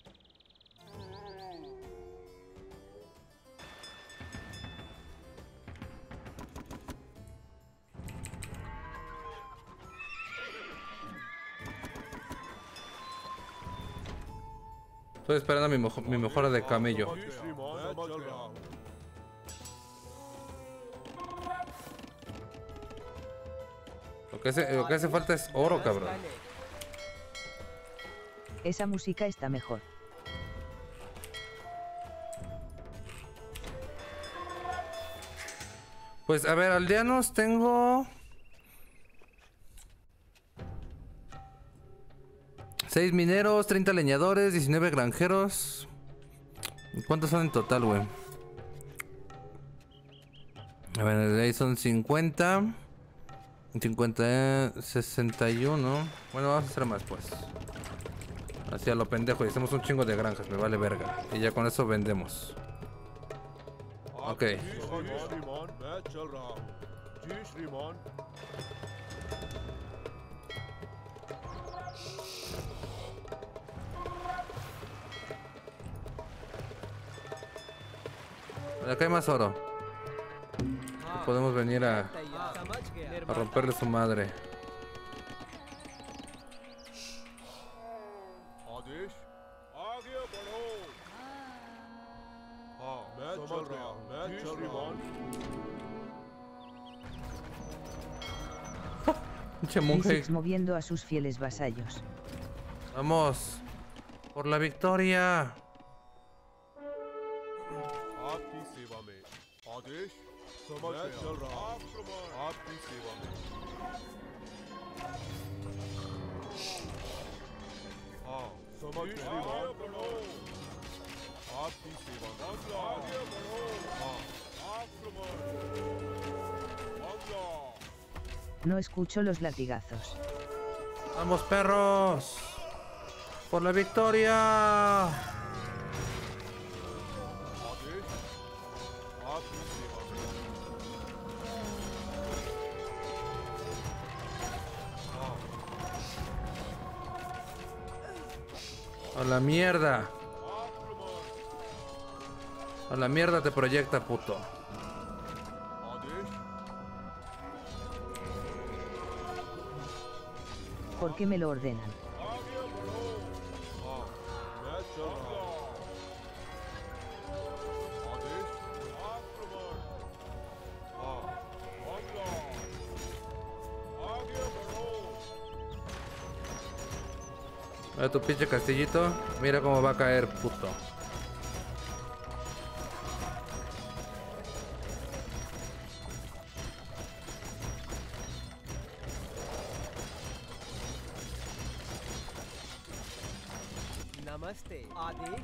Estoy esperando mi, mejo mi mejora de camello. Lo que, hace, lo que hace falta es oro, cabrón. Esa música está mejor. Pues a ver, aldeanos tengo... seis mineros, treinta leñadores, diecinueve granjeros. ¿Cuántos son en total, güey? A ver, de ahí son cincuenta. cincuenta, sesenta y uno. Bueno, vamos a hacer más, pues. Así a lo pendejo. Y hacemos un chingo de granjas, me vale verga. Y ya con eso vendemos. Ok. Acá hay más oro. Podemos venir a, a romperle su madre. Pinche monje. Isix moviendo a sus fieles vasallos. Vamos. Por la victoria. आपकी सेवा में आदेश समझ मैं चल रहा हूँ आपकी सेवा में हाँ समझ श्रीमान आपकी सेवा में आगे बढ़ो हाँ आक्रमण No escucho los latigazos. Vamos, perros. Por la victoria. A la mierda. A la mierda te proyecta, puto. ¿Por qué me lo ordenan? चल रहा हूँ। आदेश आक्रमण। हाँ, हमला। आगे बढ़ो। A tu pinche castillito. Mira cómo va a caer, puto. नमस्ते आदेश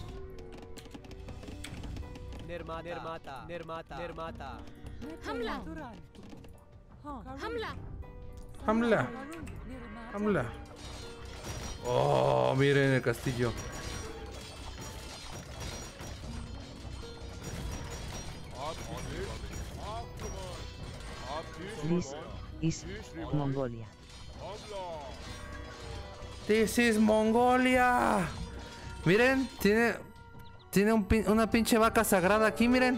निर्माता निर्माता निर्माता निर्माता हमला हाँ हमला Hamla, निर्माता hamla. Oh, miren el castillo. आपकी सेवा में आक्रमण। आपकी This सेवा में is Mongolia. हमला। This is Mongolia. Miren, tiene tiene un pin- una pinche vaca sagrada aquí, miren.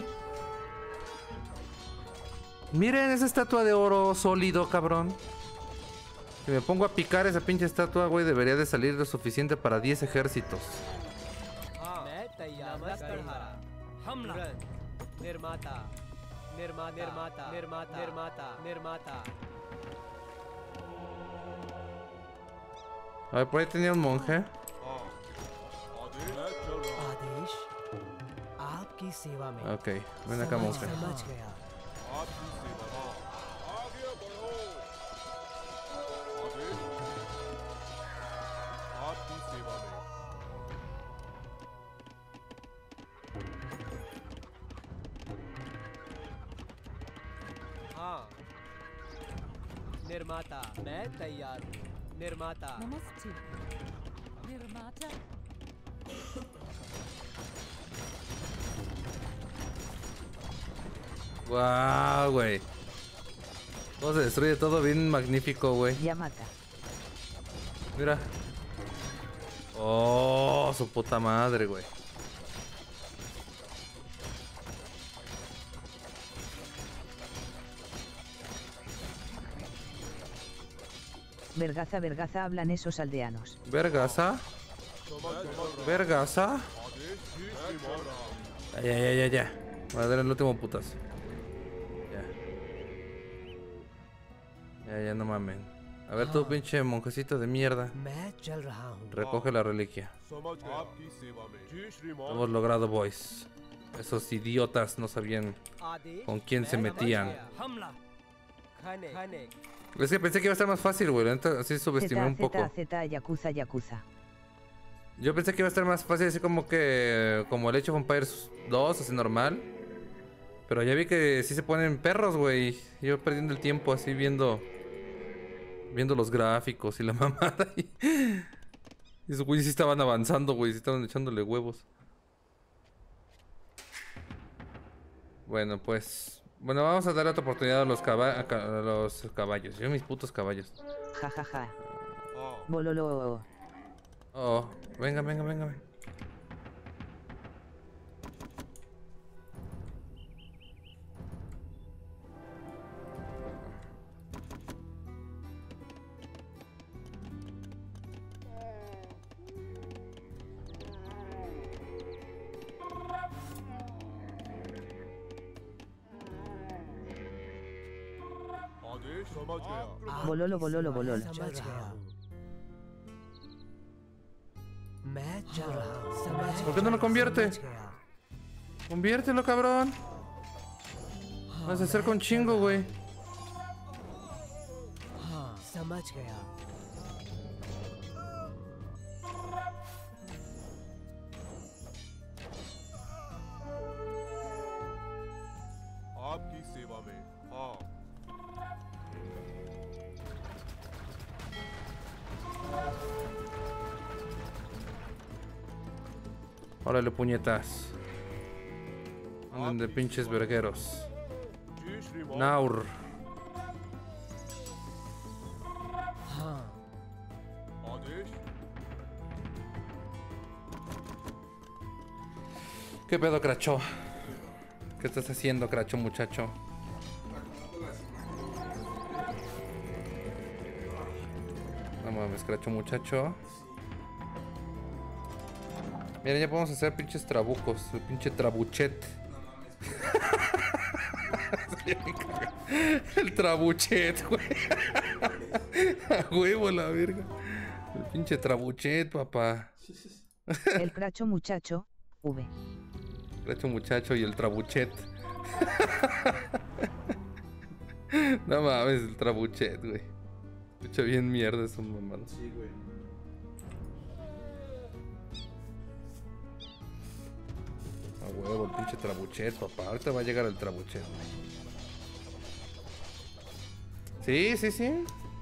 Miren esa estatua de oro sólido, cabrón. Si me pongo a picar esa pinche estatua, güey, debería de salir lo suficiente para diez ejércitos. हाँ मैं तैयार नमस्कार हमला निर्माता निर्माता निर्माता निर्माता निर्माता निर्माता A ver, por ahí tenía un monje. हाँ, आदेश मैं चल रहा हूँ। आदेश आपकी सेवा में Ok, ven acá, monje. समझ गया आपकी सेवा में आगे बढ़ो। आदेश आपकी सेवा में। हाँ निर्माता मैं तैयार हूँ निर्माता नमस्ते निर्माता Wow, güey. Todo se destruye, todo bien magnífico, güey. Yamata. Mira. Oh, su puta madre, güey. Vergaza, vergaza hablan esos aldeanos. Vergasa. Vergasa. आदेश जी श्रीमान। Ya, ya, ya, ya. Voy a dar el último putazo. Ya. Ya, ya, no mamen. A ver, tú, pinche monjecito de mierda. मैं चल रहा हूँ Recoge la reliquia. समझ गया। आपकी सेवा में। जी श्रीमान। Hemos logrado, boys. Esos idiotas no sabían आदेश con quién se मैं समझ metían. गया। हमला खाने खाने Es que pensé que iba a estar más fácil, güey. La neta, así subestimé Z, un poco. Z, Z, Yakuza, Yakuza. Yo pensé que iba a estar más fácil, así como que. Como el Age of Empires dos, así normal. Pero ya vi que sí se ponen perros, güey. Yo perdiendo el tiempo así viendo. Viendo los gráficos y la mamada. Y, y esos güeyes sí estaban avanzando, güey. Sí estaban echándole huevos. Bueno, pues. Bueno, vamos a darle otra oportunidad a los, caba- a ca- a los caballos. Yo mis putos caballos. Ja, ja, ja. हाँ, Bololo. Oh, venga, venga, venga. venga. आदेश समझ गया। Bololo, bololo, bololo. समझ गया हूँ मैं चल रहा हूँ समझ ¿Por qué no lo convierte? समझ गया Conviértelo, cabrón. Vas a hacer con chingo, güey. हाँ समझ गया आपकी सेवा में। हाँ, Órale, puñetas. Anden de pinches vergueros. जी श्रीमान। Naur. हाँ आदेश ¿Qué pedo, Cracho? ¿Qué estás haciendo, Cracho, muchacho? No mames, Cracho, muchacho. Mira, ya podemos hacer pinches trabucos. El pinche trabuchet. El trabuchet, güey. A huevo la verga. El pinche trabuchet, papá. El cracho muchacho, V. El cracho muchacho y el trabuchet. No mames, el trabuchet, güey. Escucha bien mierda esos mamados. Sí, güey. A huevo, el pinche trabuchet, papá. Ahorita va a llegar el trabuchet. Sí, sí, sí.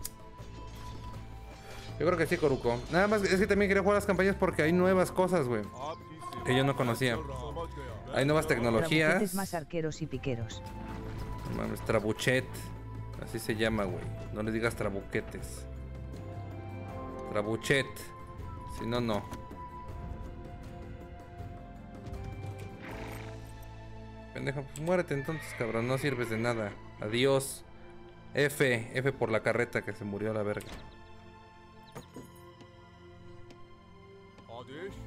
Yo creo que sí, Coruco. Nada más, es que también quería jugar las campañas porque hay nuevas cosas, güey. Que yo no conocía. Hay nuevas tecnologías. Trabuquetes más arqueros y piqueros. No mames, trabuchet. Así se llama, güey. No le digas trabuquetes. Trabuchet. Si no, no. Pendejo, pues muérete entonces, cabrón. No sirves de nada. Adiós. F. F por la carreta que se murió a la verga. Adesh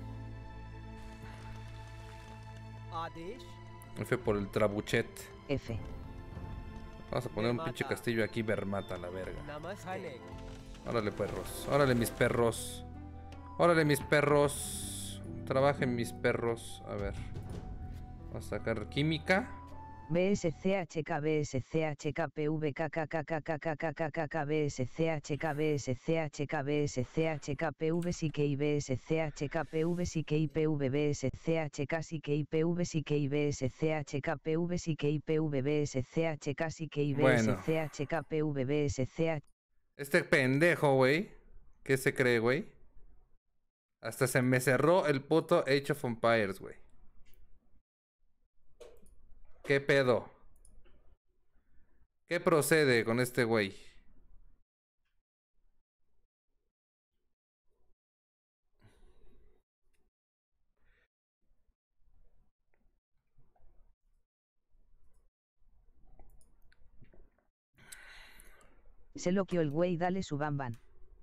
Adesh F por el trabuchet. F. Vamos a poner un pinche castillo aquí, Vermata, a la verga. नमस्ते Órale, perros. Órale, mis perros. Órale, mis perros. Trabajen mis perros. A ver. Vamos a sacar química. B S C H K B S C H K P V K K K K K K K K K K B S C H K B S C H K B S C H K P V S K I B S C H K P V S K I P V B S C H K S K I P V S K I B S C H K P V S K I P V B S C H K S K I B S C H K P V B S C H. Este pendejo, güey. ¿Qué se cree, güey? Hasta se me cerró el puto Age of Empires, güey. ¿Qué pedo? ¿Qué procede con este güey? Se loqueó el güey, dale su bamban.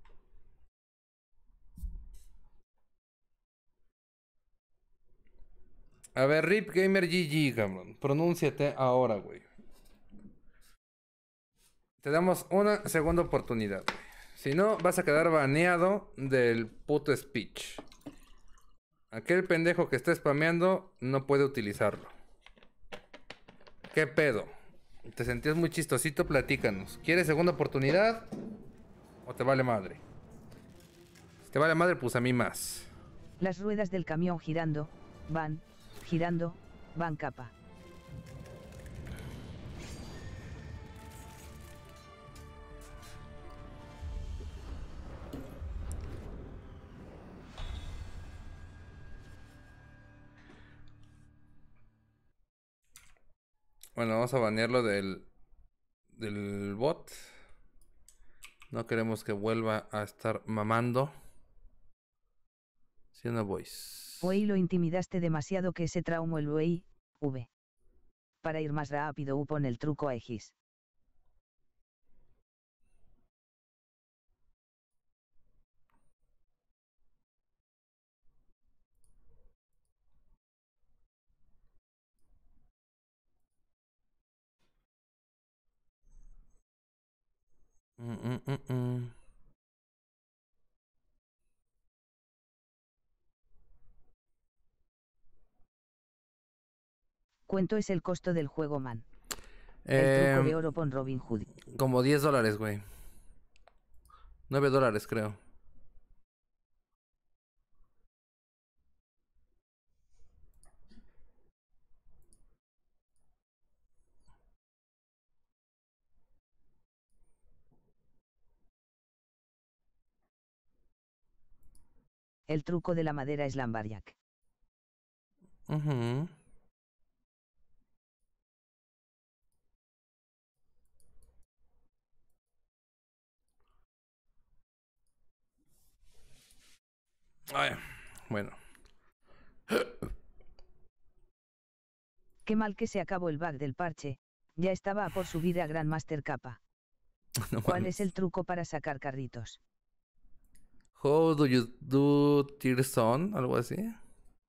A ver, Rip Gamer G G, cabrón. Pronúnciate ahora, güey. Te damos una segunda oportunidad, güey. Si no, vas a quedar baneado del puto speech. Aquel pendejo que está spameando no puede utilizarlo. ¿Qué pedo? ¿Te sentías muy chistosito? Platícanos. ¿Quieres segunda oportunidad? ¿O te vale madre? Si te vale madre, pues a mí más. Las ruedas del camión girando, van, girando, van capa. Bueno, vamos a banearlo del, del bot. No queremos que vuelva a estar mamando. Siena Voice. Güey, lo intimidaste demasiado que se traumó el güey, V. Para ir más rápido, U pon el truco a Egis. Mm, mm, mm, mm. ¿Cuánto es el costo del juego, man? Eh, El truco de oro pon Robin Hood. Como diez dólares, güey. nueve dólares, creo. El truco de la madera es Lambariac. Ujú. Ay, bueno. Qué mal que se acabó el bug del parche. Ya estaba a por subir a Grandmaster Kappa. No ¿Cuál mames. es el truco para sacar carritos? How do you do Tears on? Algo así.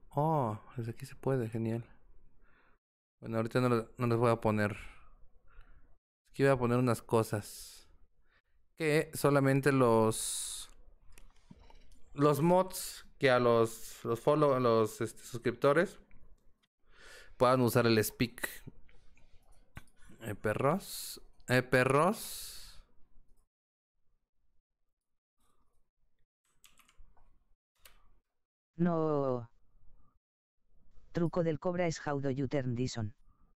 Oh, desde aquí se puede, genial. Bueno, ahorita no, lo- no les voy a poner. Aquí voy a poner unas cosas. Que solamente los... Los mods que a los, los follow, a los este, suscriptores puedan usar el speak. Eh, perros. Eh, perros. No. Truco del cobra es how do you turn this on.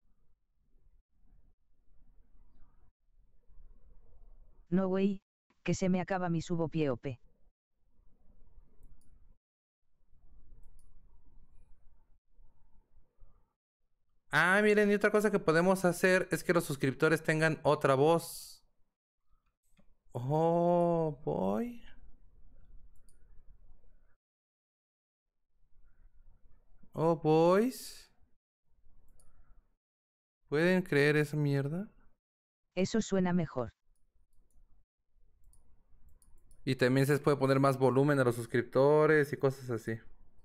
No way, que se me acaba mi subo pie O P. Ah, miren, y otra cosa que podemos hacer es que los suscriptores tengan otra voz. Oh, boy. Oh, boys. ¿Pueden creer esa mierda? Eso suena mejor. Y también se les puede poner más volumen a los suscriptores y cosas así.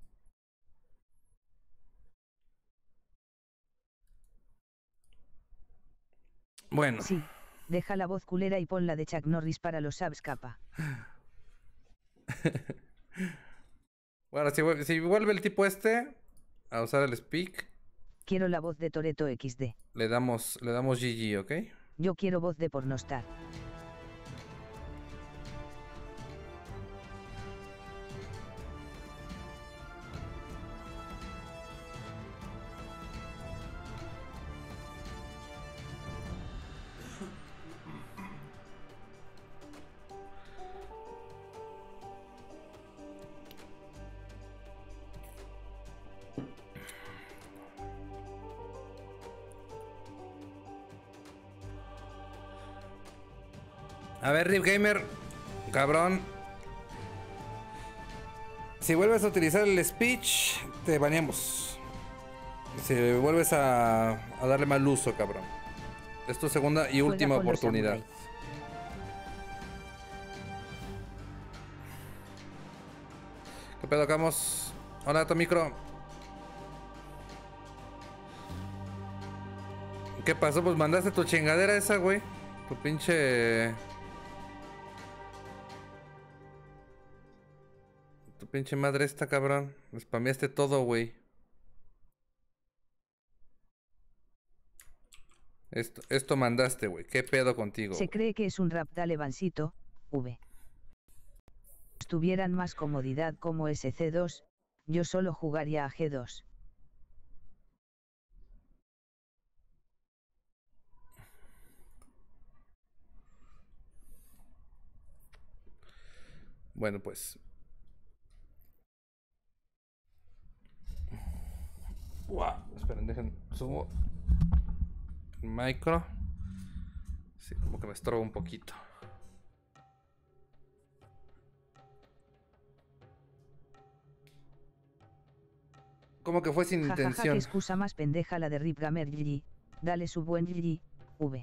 Bueno. Sí, deja la voz culera y pon la de Chuck Norris para los subs capa. Bueno, si, vuel- si vuelve el tipo este a usar el speak, Quiero la voz de Toreto equis de. le damos, le damos G G, ¿ok? Yo quiero voz de Pornostar. A ver, Rip Gamer, cabrón. Si vuelves a utilizar el speech, te baneamos. Si vuelves a, a darle mal uso, cabrón. Es tu segunda y Juega última con los oportunidad. samuráis. ¿Qué pedo, Camos? Hola, Tomicro. ¿Qué pasó? Pues mandaste tu chingadera esa, güey. Tu pinche... Tu pinche madre esta, cabrón. Me spameaste todo, güey. Esto, esto mandaste, güey. ¿Qué pedo contigo? Se cree que es un rap dale Vancito, V. Si tuvieran más comodidad como S C dos, yo solo jugaría a G dos. Bueno, pues. Wow. Esperen, dejen. Subo el micro. Sí, como que me estorba un poquito. Como que fue sin Jajaja, qué intención. excusa más pendeja la de Rip Gamer G G. Dale su buen G G, V.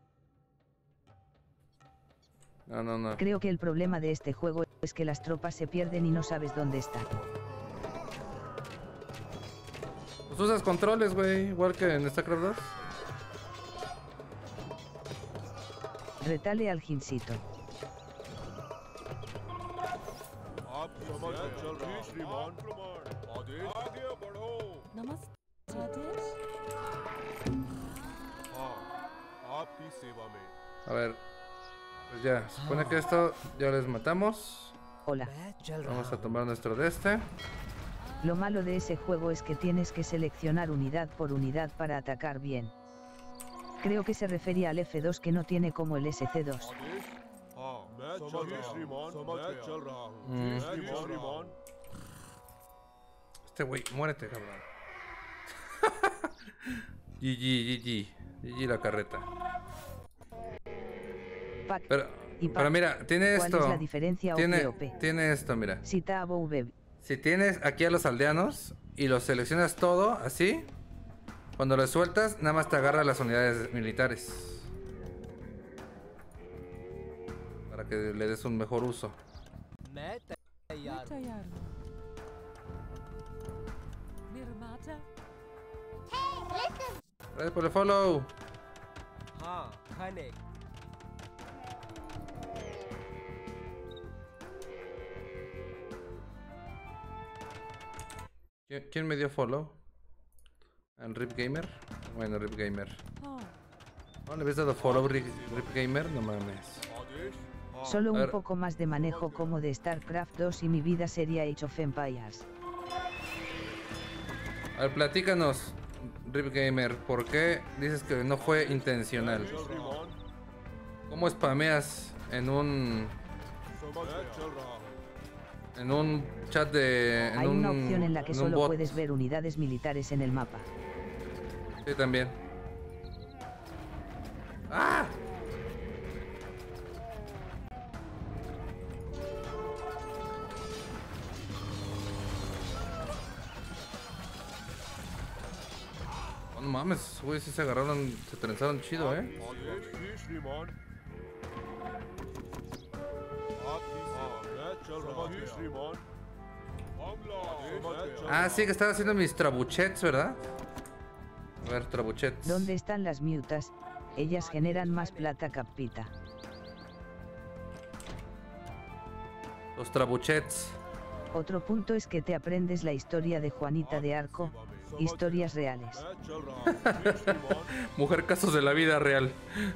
No, no, no. Creo que el problema de este juego es que las tropas se pierden y no sabes dónde están. Pues usas controles, güey. Igual que en StarCraft dos. Retale al Gincito. आपकी समस्या चल रही है श्रीमान आदेश आगे बढ़ो Namaste, Adesh. हाँ आपकी सेवा में A ver. Pues ya. Se supone que esto ya les matamos. Hola. Match चल रहा Vamos a हूँ। tomar nuestro de este. Lo malo de ese juego es que tienes que seleccionar unidad por unidad para atacar bien. Creo que se refería al F dos que no tiene como el S C dos. आदेश हाँ मैं चल रहा हूँ श्रीमान मैं चल रहा हूँ Mm. जी श्रीमान Este güey, muérete, cabrón. G G, G G. G G la carreta. Pac. Pero, Y pa- pero mira, tiene ¿Cuál esto. es la diferencia tiene, O P o P? tiene esto, mira. Cita a V. Si tienes aquí a los aldeanos y los seleccionas todo así, cuando los sueltas, nada más te agarra las unidades militares. Para que le des un mejor uso. मैं तैयार हूँ। Tayar. Chatter. Gracias por el follow. हाँ खाने ¿Quién, quién me dio follow? ¿El Rip Gamer? Bueno, Rip Gamer. Oh. ¿No le habías dado follow, Rip, Rip Gamer? No mames. Solo A un ver. poco más de manejo como de StarCraft dos y mi vida sería Age of Empires. A ver, platícanos, Rip Gamer, ¿por qué dices que no fue intencional? ¿Cómo spameas en un en un chat de en Hay un, una opción en la que en un solo bot? puedes ver unidades militares en el mapa. Sí, también. ¡Ah! Oh, no mames, güey, sí se agarraron, se trenzaron chido, eh. जी श्रीमान आपकी सेवा मैं चल रहा हूँ श्रीमान Ah, sí, que estaba haciendo mis trabuchets, ¿verdad? A ver, trabuchets. ¿Dónde están las mutas? Ellas generan más plata capita. Los trabuchets. Otro punto es que te aprendes la historia de Juanita de Arco, historias reales. मैं चल रहा हूँ जी श्रीमान Mujer casos de la vida real.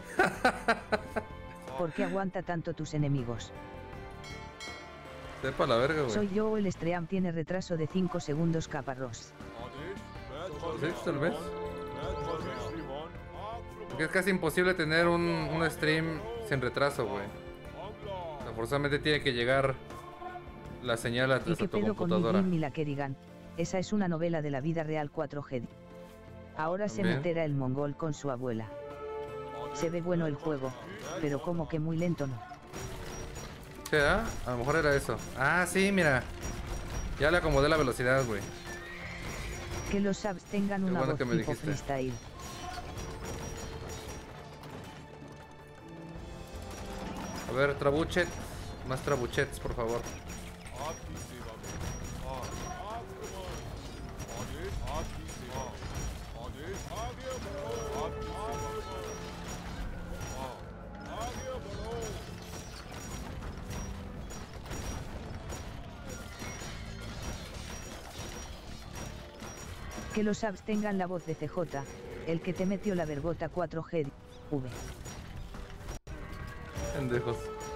¿Por qué aguanta tanto tus enemigos? Sepa la verga, güey. Soy yo o el Stream tiene retraso de cinco segundos caparros. Sí, tal vez. मैं चल रहा हूँ श्रीमान Porque es casi imposible tener un, un stream sin retraso, güey. O sea, forzosamente tiene que llegar la señal ¿Y hasta qué tu pedo con mi computadora. Jim y la Kerrigan? Esa es una novela de la vida real cuatro G. Ahora se También. meterá el mongol con su abuela. Se ve bueno el juego, pero como que muy lento no. Sí, ¿ah? A lo mejor era eso. Ah, sí, mira. Ya le acomodé la velocidad, güey. Que los subs tengan Qué una bueno voz que me tipo dijiste. freestyle. A ver, trabuchet. Más trabuchets, por favor. आपकी सेवा में हाँ आदेश आपकी सेवा आदेश आगे बढ़ो आपकी सेवा हाँ आगे बढ़ो Que los subs tengan la voz de C J, el que te metió la vergota cuatro G. V. Pendejos.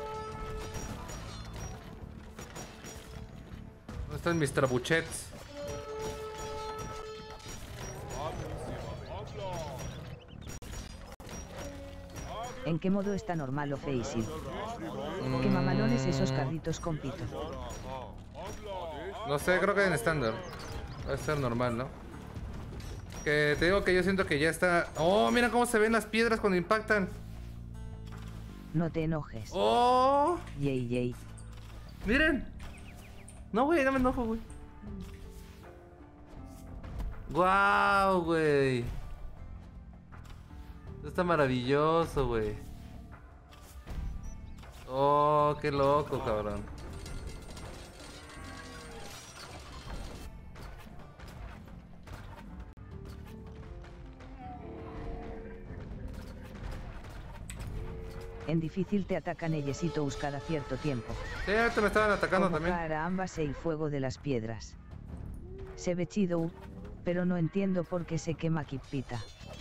¿Dónde están mis trabuchets? ¿En qué modo está normal o fácil? ¿Qué mamalones esos carritos con pito? No sé, creo que en estándar. Va a ser normal, ¿no? Que te digo que yo siento que ya está. Oh, mira cómo se ven las piedras cuando impactan. No te enojes. Oh, Yay yay. miren. No, güey, no me enojo, güey. Guau, güey. Esto está maravilloso, güey. Oh, qué loco, cabrón. En difícil te atacan Eyesitos cada cierto tiempo. Sí, ahorita me estaban atacando Como también. cara ambas el fuego de las piedras. Se ve chido, pero no entiendo por qué se quema Kipita.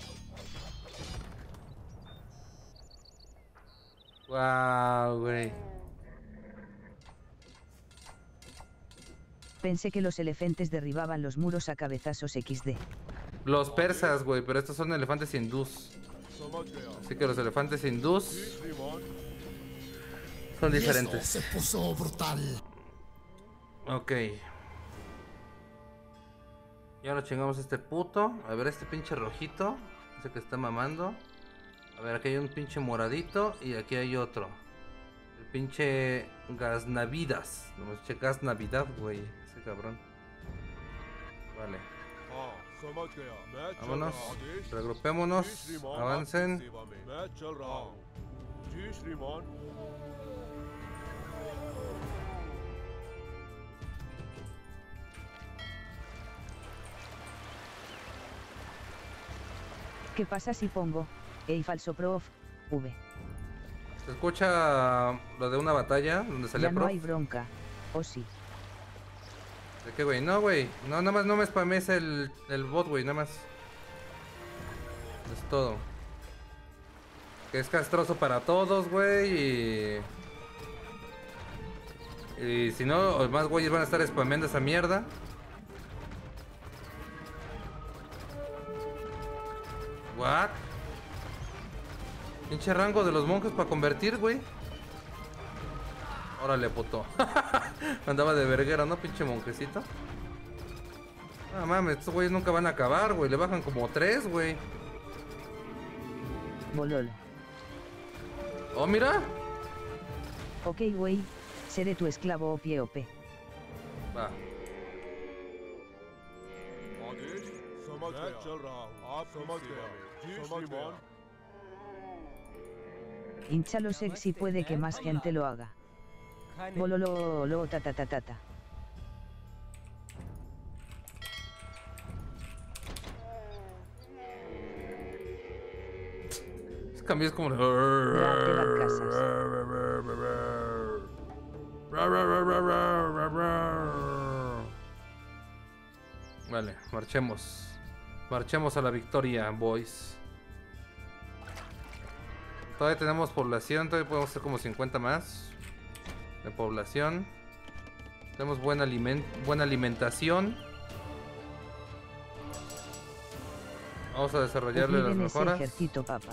Wow, güey. Pensé que los elefantes derribaban los muros a cabezazos equis de. Los persas, güey, pero estos son elefantes hindús. समझ गया Así que los elefantes hindús श्रीमान son diferentes. Se puso brutal. Ok. Ya lo chingamos a este puto. A ver este pinche rojito. Ese que está mamando. A ver, aquí hay un pinche moradito. Y aquí hay otro. El pinche Gaznavidas. No me escuché Gaznavidad, güey. Ese cabrón. Vale. हाँ समझ गया मैं चल Vámonos. रहा हूँ आदेश Regrupémonos. जी श्रीमान Avancen. आपकी सेवा में मैं चल रहा हूँ जी श्रीमान ¿Qué pasa si pongo? Ey, falso prof. V. ¿Se escucha lo de una batalla donde salía Ya no prof? hay bronca. ¿O sí? ¿De qué, güey? No, güey. No, nada más no me spames el, el bot, güey. Nada más. Es todo. Que es castroso para todos, güey. Y... y si no, más güeyes van a estar spameando esa mierda. What? Pinche rango de los monjes para convertir, güey. Órale, puto. Andaba de verguera, ¿no? Pinche monjecito. Ah, mames, estos güeyes nunca van a acabar, güey. Le bajan como tres, güey. Bololo. Oh, mira. Ok, güey. Seré tu esclavo o pie o pe. Va. मैं चल रहा हूँ आप समझ गए जी श्रीमान Hinchalo sexy puede que más gente lo haga. Bololo, lo, ta ta ta ta ta. Es cambio es como... Vale, marchemos. Marchemos a la victoria, boys. Todavía tenemos población, todavía podemos hacer como cincuenta más de población. Tenemos buen aliment buena alimentación. Vamos a desarrollarle las mejoras. Ejército, papa.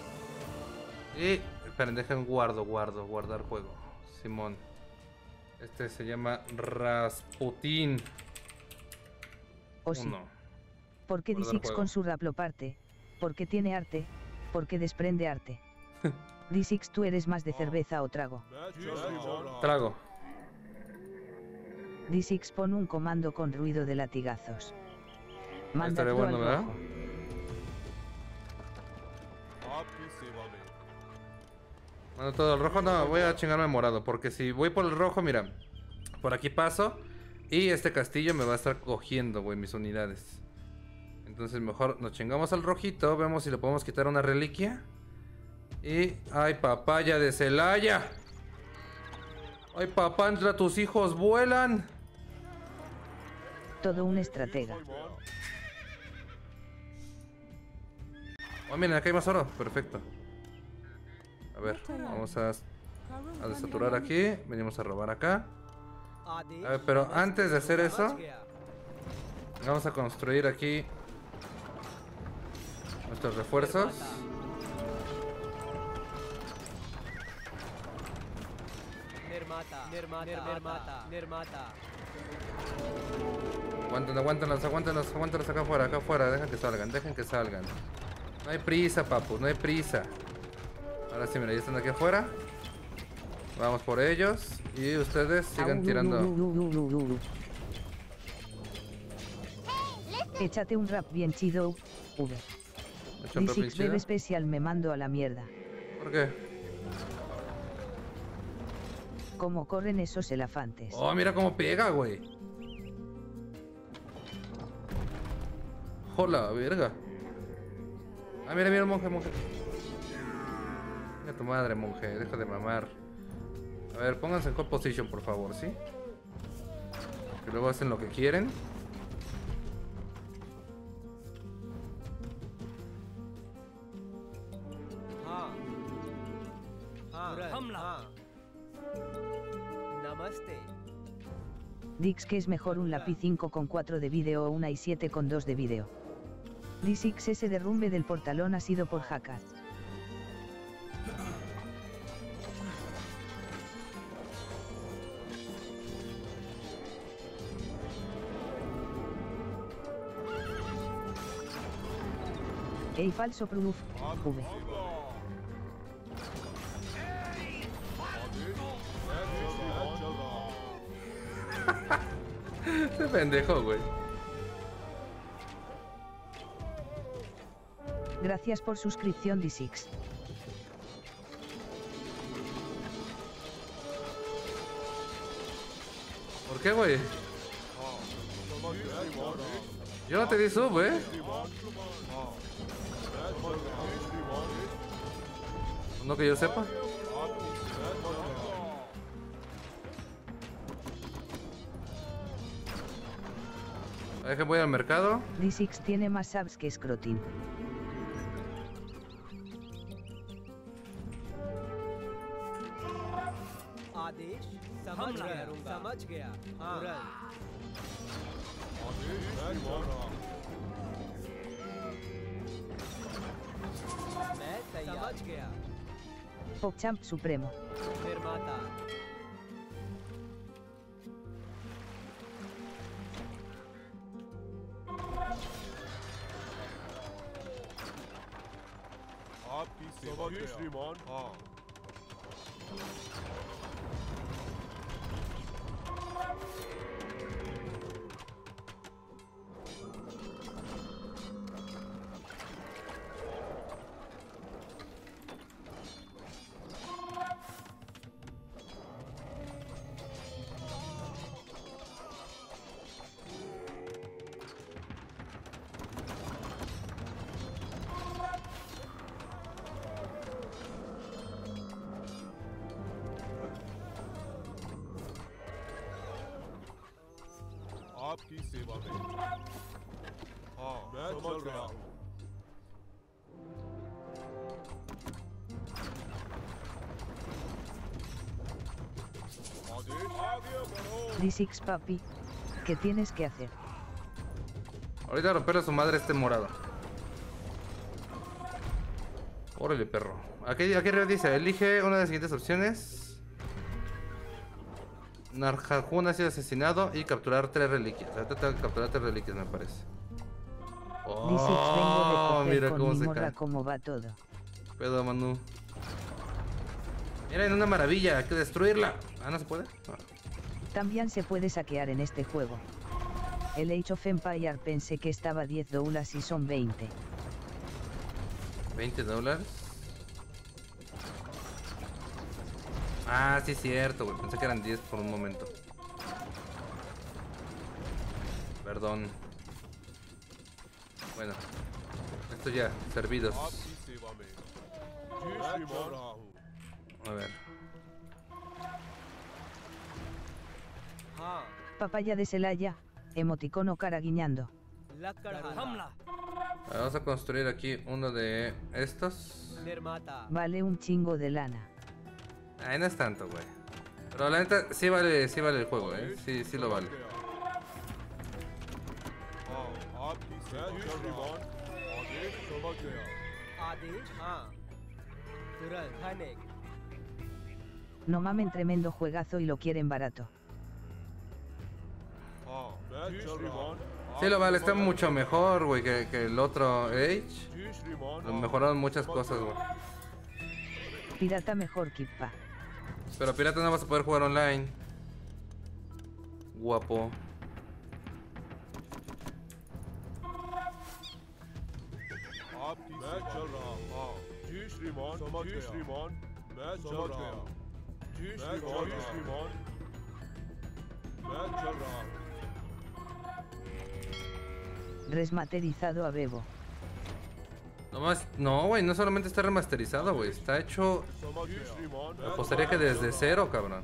Y esperen, dejen guardo, guardo, guardar juego. Simón. Este se llama Rasputín. O sí. Uno. Porque Guardar D seis juego. con su raploparte. Porque tiene arte. Porque desprende arte. D seis, tú eres más de cerveza o trago. मैं चल रहा हूँ Trago. D seis, pon un comando con ruido de latigazos. Ahí estaría Mándalo bueno, al ¿verdad? rojo. आपकी सेवा में Bueno, todo el rojo no, voy a chingarme morado. Porque si voy por el rojo, mira. Por aquí paso. Y este castillo me va a estar cogiendo, güey, mis unidades. Entonces mejor nos chingamos al rojito. Vemos si le podemos quitar una reliquia. Y... ¡ay, papaya de Celaya! ¡Ay, papá, entra, tus hijos vuelan! Todo un estratega. Oh, miren, acá hay más oro. Perfecto. A ver, vamos a, a desaturar aquí. Venimos a robar acá. A ver, pero antes de hacer eso, vamos a construir aquí nuestros refuerzos. Nirmata, Nirmata, Nirmata, Nirmata. Aguanten, aguántenlos, aguántenlos, aguántenlos acá afuera, acá afuera. Dejen que salgan, dejen que salgan. No hay prisa, papu, no hay prisa. Ahora sí, mira, ya están aquí afuera. Vamos por ellos. Y ustedes sigan tirando. Échate un rap bien chido. V. ¿Hecho un D rap bien seis chido? bebe especial me mando a la mierda. ¿Por qué? ¿Cómo corren esos elefantes? Oh, mira cómo pega, güey. Hola, verga. Ah, mira, mira, monje, monje. Mira tu madre, monje, deja de mamar. A ver, pónganse en core position, por favor, ¿sí? Que luego hacen lo que quieren. हाँ हाँ हमला नमस्ते Dix que es mejor un lápiz cinco con cuatro de vídeo o una i siete con dos de vídeo. D seis ese derrumbe del portalón ha sido por hackers. Ey, falso proof. V. Este pendejo, güey. Gracias por suscripción D seis. ¿Por qué, güey? Yo no te di sub, eh. No que yo sepa. A ver que voy al mercado. D seis tiene más subs que Scrotin. आदेश समझ गया समझ गया तुरंत आदेश मैं चल रहा हूँ मैं तैयार समझ गया PogChamp Supremo. निर्माता आपकी सेवा जी श्रीमान। हाँ आपकी सेवा में। हाँ मैं चल रहा हूँ। आदेश आगे बढ़ो। D seis papi. ¿Qué tienes que hacer? Ahorita romperle a su madre este morado. Órale, perro. Aquí, aquí arriba dice, elige una de las siguientes opciones. Narjajun ha sido asesinado y capturar tres reliquias. Ahorita tengo que capturar tres reliquias, me parece. D seis vengo de Oh, coger mira con cómo mi se morra cae. cómo va todo. Pedo, Manu. Miren, una maravilla, hay que destruirla. Ah, ¿no se puede? No. También se puede saquear en este juego. El Age of Empire pensé que estaba diez dólares y son veinte. ¿veinte dólares? Ah, sí es cierto, güey. Pensé que eran diez por un momento. Perdón. Bueno. Esto ya, servidos. आपकी सेवा में। जी श्रीमान। चल रहा हूँ। A ver. हाँ Papaya de Celaya. Emoticono cara guiñando. लक्कड़ हमला Vamos a construir aquí uno de estos. निर्माता Vale un chingo de lana. Ay, no es tanto, güey. Pero la neta, sí vale, sí vale el juego, eh. Sí, sí lo vale. हाँ आपकी सेवा जी श्रीमान। आदेश समझ गया। आदेश हाँ तुरंत धनिक No mamen, tremendo juegazo y lo quieren barato. हाँ मैं चल रहा हूँ। Sí lo vale, está mucho mejor, güey, que, que el otro Age. जी श्रीमान। Lo mejoraron muchas cosas, güey. Pirata mejor Kippa. Pero pirata no vas a poder jugar online. Guapo. आपकी मैं चल रहा हूँ। हाँ जी श्रीमान। समझ जी श्रीमान। मैं चल रहा हूँ। जी श्रीमान। जी श्रीमान। मैं चल रहा हूँ। Resmaterizado a Bebo. Nomás, no, güey, no solamente está remasterizado, güey. Está hecho, समझ जी श्रीमान। मैं apostaría que desde cero, cabrón.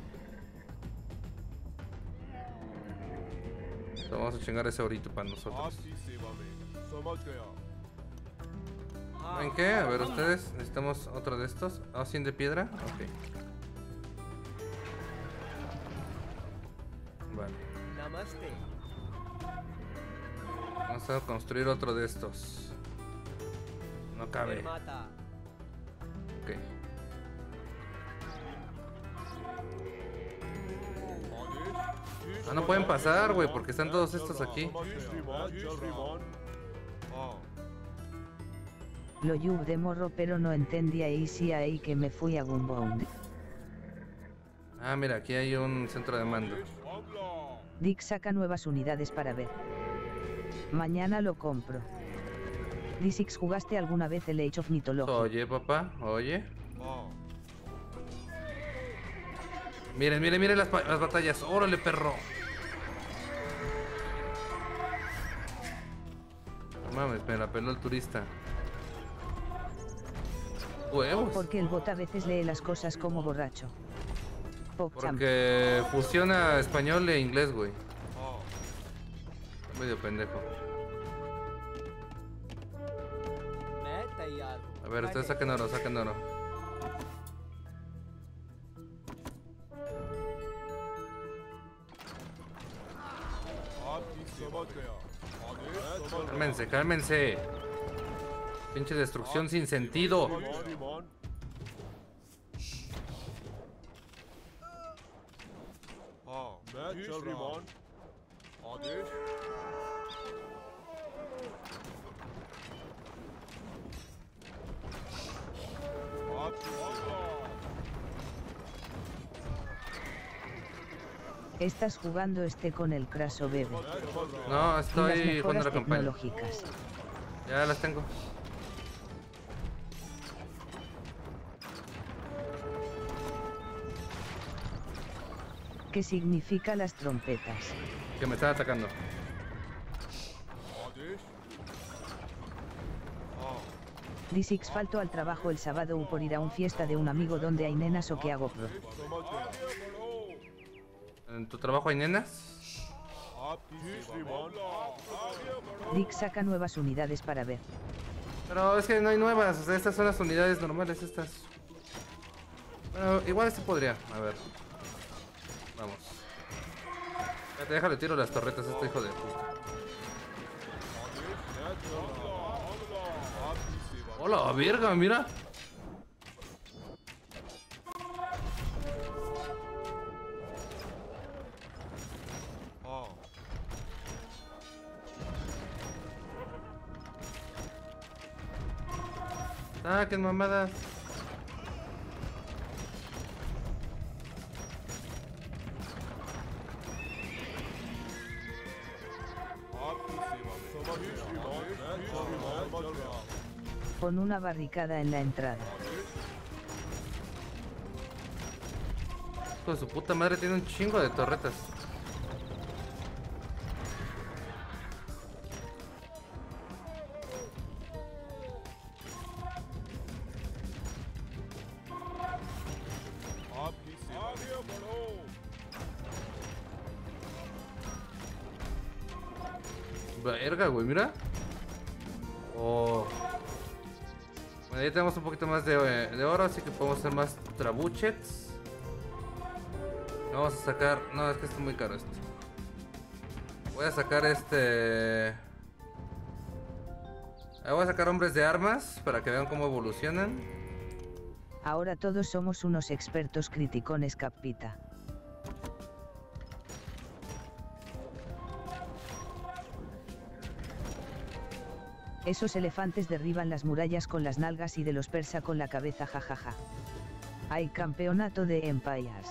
Entonces vamos a chingar ese orito para nosotros. आपकी सेवा में। समझ गया। ¿En qué? A ver, ustedes, necesitamos otro de estos. ¿Ah, cien de piedra? Ok. Vale. नमस्ते Vamos a construir otro de estos. No cabe. निर्माता Ok. आदेश। Ah, no pueden pasar, güey, porque están todos estos aquí. जी श्रीमान। जी श्रीमान। हाँ Lo yub de morro pero no entendía y si ahí que me fui a Gunbound. Ah, mira, aquí hay un centro de mando. हमला। Dick saca nuevas unidades para ver. Mañana lo compro. D seis, ¿jugaste alguna vez el Age of Mythology? Oye, papá, oye. हाँ Miren, miren, miren las, pa- las batallas. ¡Órale, perro! No mames, me la peló el turista. Huevos. Porque el bot a veces lee las cosas como borracho. PogChamp. Porque fusiona español e inglés, güey. Medio pendejo. A ver, ustedes saquen oro, saquen oro. Cálmense, cálmense. Pinche destrucción sin sentido. Estás jugando este con el Craso Bebe. No, Y las estoy jugando mejoras la campaña. tecnológicas. Ya las tengo. ¿Qué significa las trompetas? Que me están atacando. Disix falto al trabajo el sábado u por ir a un fiesta de un amigo donde hay nenas o qué hago. ¿En tu trabajo hay nenas? Dick saca nuevas unidades para ver. Pero es que no hay nuevas, o sea, estas son las unidades normales, estas. Bueno, igual este podría, a ver. Vamos. Ya te déjale tiro las torretas a este hijo de puta. Hola, verga, mira. Saquen mamadas. Pon una barricada en la entrada. Hijo de su puta madre, tiene un chingo de torretas. Verga, güey, mira. Oh. Bueno, ya tenemos un poquito más de, de oro, así que podemos hacer más trabuchets. Vamos a sacar... No, es que está muy caro esto. Voy a sacar este... Voy a sacar hombres de armas para que vean cómo evolucionan. Ahora todos somos unos expertos criticones, capita. Esos elefantes derriban las murallas con las nalgas y de los persa con la cabeza, jajaja. Hay campeonato de Empires.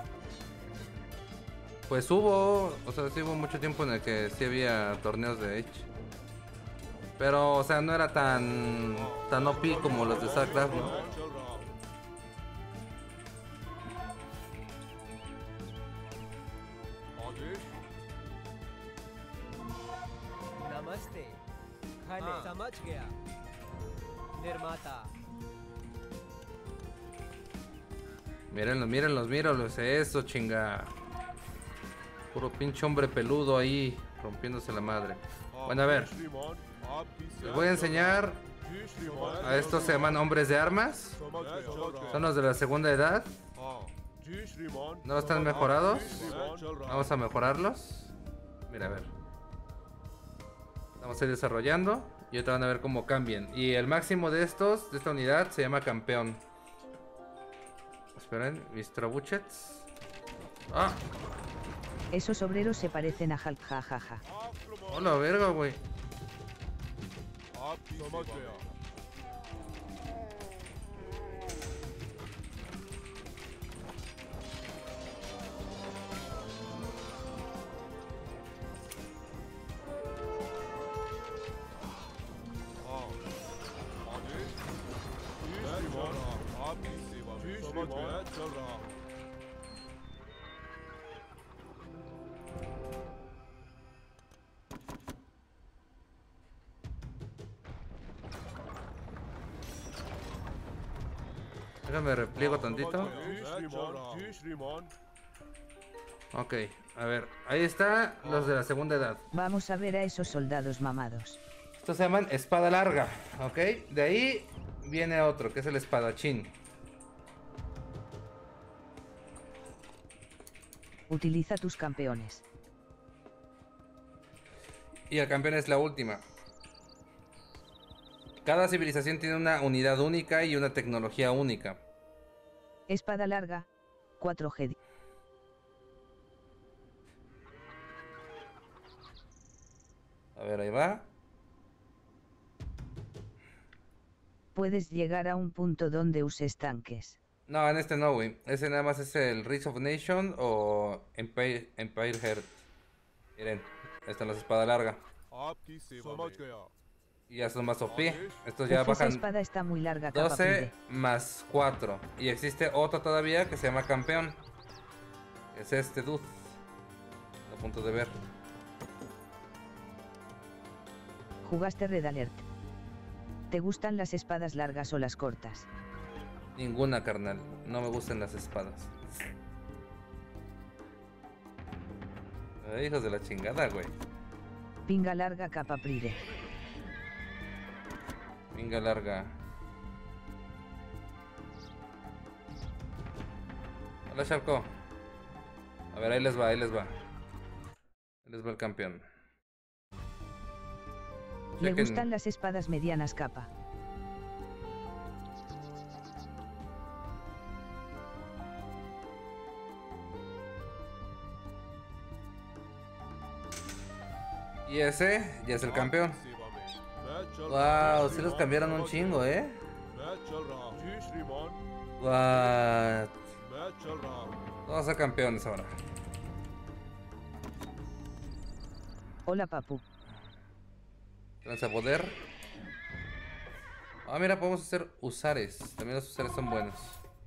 Pues hubo, o sea, sí hubo mucho tiempo en el que sí había torneos de Age. Pero, o sea, no era tan tan O P como los de StarCraft, ¿no? नमस्ते खाने समझ गया निर्माता Mírenlos, mírenlos, mírenlos, eso chinga. Puro pinche hombre peludo ahí, rompiéndose la madre. Bueno, a ver. Les voy a enseñar. A estos se llaman hombres de armas. Son los de la segunda edad. No están mejorados. Vamos a mejorarlos. Mira, a ver. Vamos a ir desarrollando. Y ahorita van a ver cómo cambian. Y el máximo de estos, de esta unidad, se llama campeón. Esperen, mis trabuchets. Ah, Esos obreros se parecen a Hulk, jajaja. hola, verga, güey. Déjame repliego tantito. जी श्रीमान जी श्रीमान Ok, a ver. Ahí está los de la segunda edad. Vamos a ver a esos soldados mamados. Estos se llaman espada larga, ¿ok? De ahí viene otro, que es el espadachín. Utiliza tus campeones. Y el campeón es la última. Cada civilización tiene una unidad única y una tecnología única. Espada larga, cuatro G. A ver, ahí va. Puedes llegar a un punto donde uses tanques. No, en este no, güey. Ese nada más es el Rise of Nation o Empire, Empire Heart. Miren, están las espadas largas. आपकी सेवा समझ गया Y ya son más O P. Estos ya Uf, esa bajan espada está muy larga, capa doce pide. más cuatro. Y existe otro todavía que se llama campeón. Es este dude. A punto de ver. Jugaste Red Alert. ¿Te gustan las espadas largas o las cortas? Ninguna, carnal. No me gustan las espadas. Ay, hijos de la chingada, güey. Pinga larga, capa pride. Venga, larga. Hola, Charco. A ver, ahí les va, ahí les va. Ahí les va el campeón. Le Chequen. gustan las espadas medianas, capa. Y ese ya es el campeón. सेवा में मैं चल रहा Wow, sí los cambiaron un chingo, eh. मैं चल रहा हूँ जी श्रीमान What? मैं चल रहा हूँ Vamos a ser campeones ahora. Hola, papu. Lanzapoder. Ah, mira, podemos hacer usares. También los usares son buenos.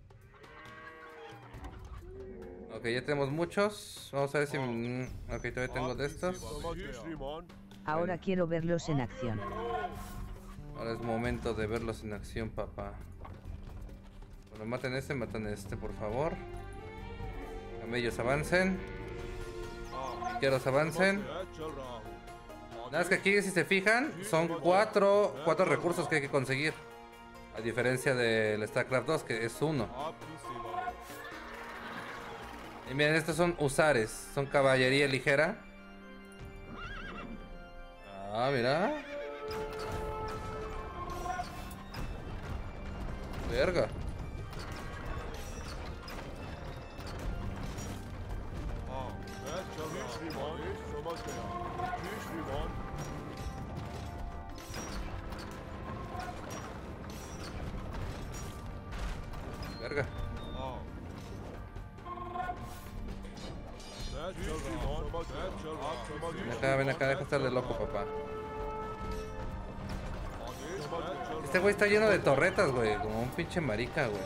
Ok, ya tenemos muchos. Vamos a ver si... mm, Ok, todavía tengo de estos. जी श्रीमान Ahora Bueno. quiero verlos en acción. Ahora es momento de verlos en acción, papá. Cuando maten este, matan este, por favor. Camellos avancen. Izquierdos avancen. मैं चल रहा हूँ Nada más que aquí, si se fijan, son cuatro, cuatro recursos que hay que conseguir. A diferencia del StarCraft dos, que es uno. आपकी सेवा में Y miren, estos son usares. Son caballería ligera. Ah, mira. Verga. हाँ मैं चल रहा हूँ श्रीमान समझ गया जी श्रीमान Verga. हाँ मैं चल रहा हूँ मैं चल रहा हूँ समझ Ven acá, ven acá, deja de estar de loco, papá. Este güey está lleno de torretas, güey. Como un pinche marica, güey.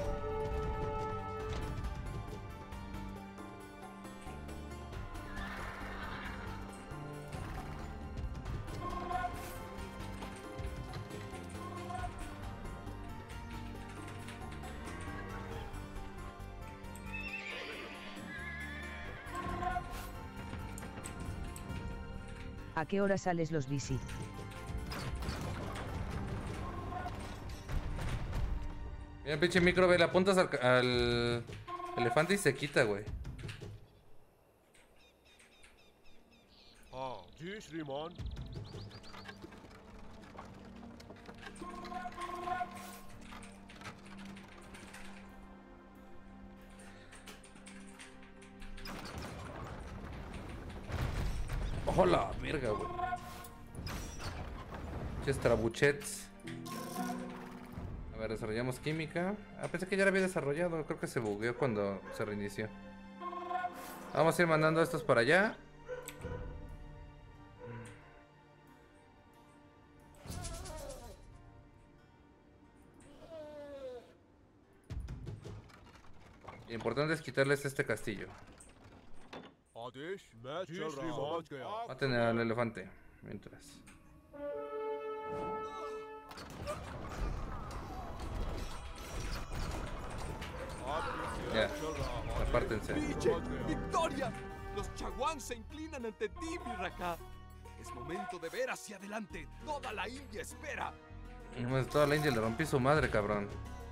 ¿A qué hora sales los bici? Mira el pinche micro, ve, le apuntas al, al elefante y se quita, güey. हाँ जी श्रीमान Hola, verga, güey. Pinches trabuchets. A ver, desarrollamos química. Ah, pensé que ya la había desarrollado. Creo que se bugueó cuando se reinició. Vamos a ir mandando estos para allá. Lo importante es quitarles este castillo. आदेश मैं चल रहा हूँ समझ गया Maten al elefante. Mientras. Ya, apártense. ¡Viche! ¡Victoria! Los Chaguán se inclinan ante ti, mi Rajá. Es momento de ver hacia adelante. Toda la India espera. Pues toda la India le rompí su madre, cabrón.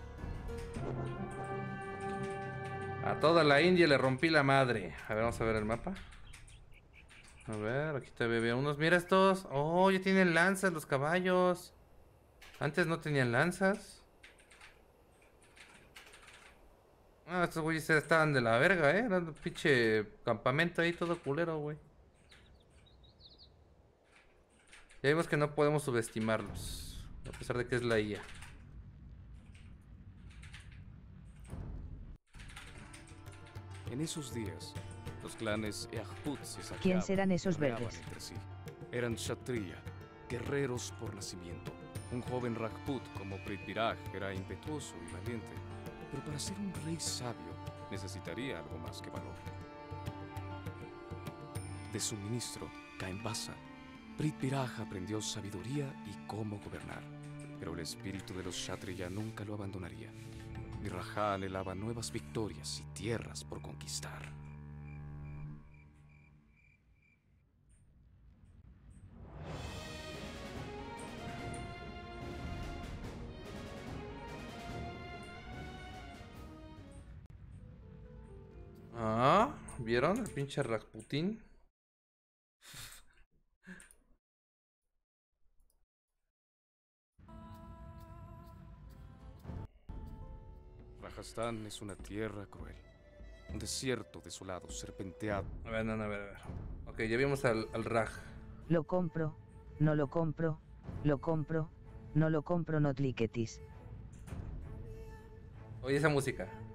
A toda la India le rompí la madre. A ver, vamos a ver el mapa. A ver, aquí te veo unos. Mira estos. Oh, ya tienen lanzas los caballos. Antes no tenían lanzas. Ah, estos güeyes estaban de la verga, eh. Era un pinche campamento ahí todo culero, güey. Ya vimos que no podemos subestimarlos. A pesar de que es la I A. En esos días, los clanes Rajput se saqueaban. ¿Quién serán esos y peleaban verdes? entre sí. Eran Kshatriya, guerreros por nacimiento. Un joven Rajput como Prithviraj era impetuoso y valiente, pero para ser un rey sabio necesitaría algo más que valor. De su ministro, Kaimbasa, Prithviraj aprendió sabiduría y cómo gobernar, pero el espíritu de los Kshatriya nunca lo abandonaría. Mi Rajá anhelaba nuevas victorias y tierras por conquistar. Ah, ¿vieron? El pinche Rasputín. Rajastán es una tierra cruel. Un desierto desolado, serpenteado. A ver, no, no, a ver, a ver. Ok, ya vimos al, al Raj. Lo compro, no lo compro, lo compro, no lo compro, not like it is. Oye, esa música.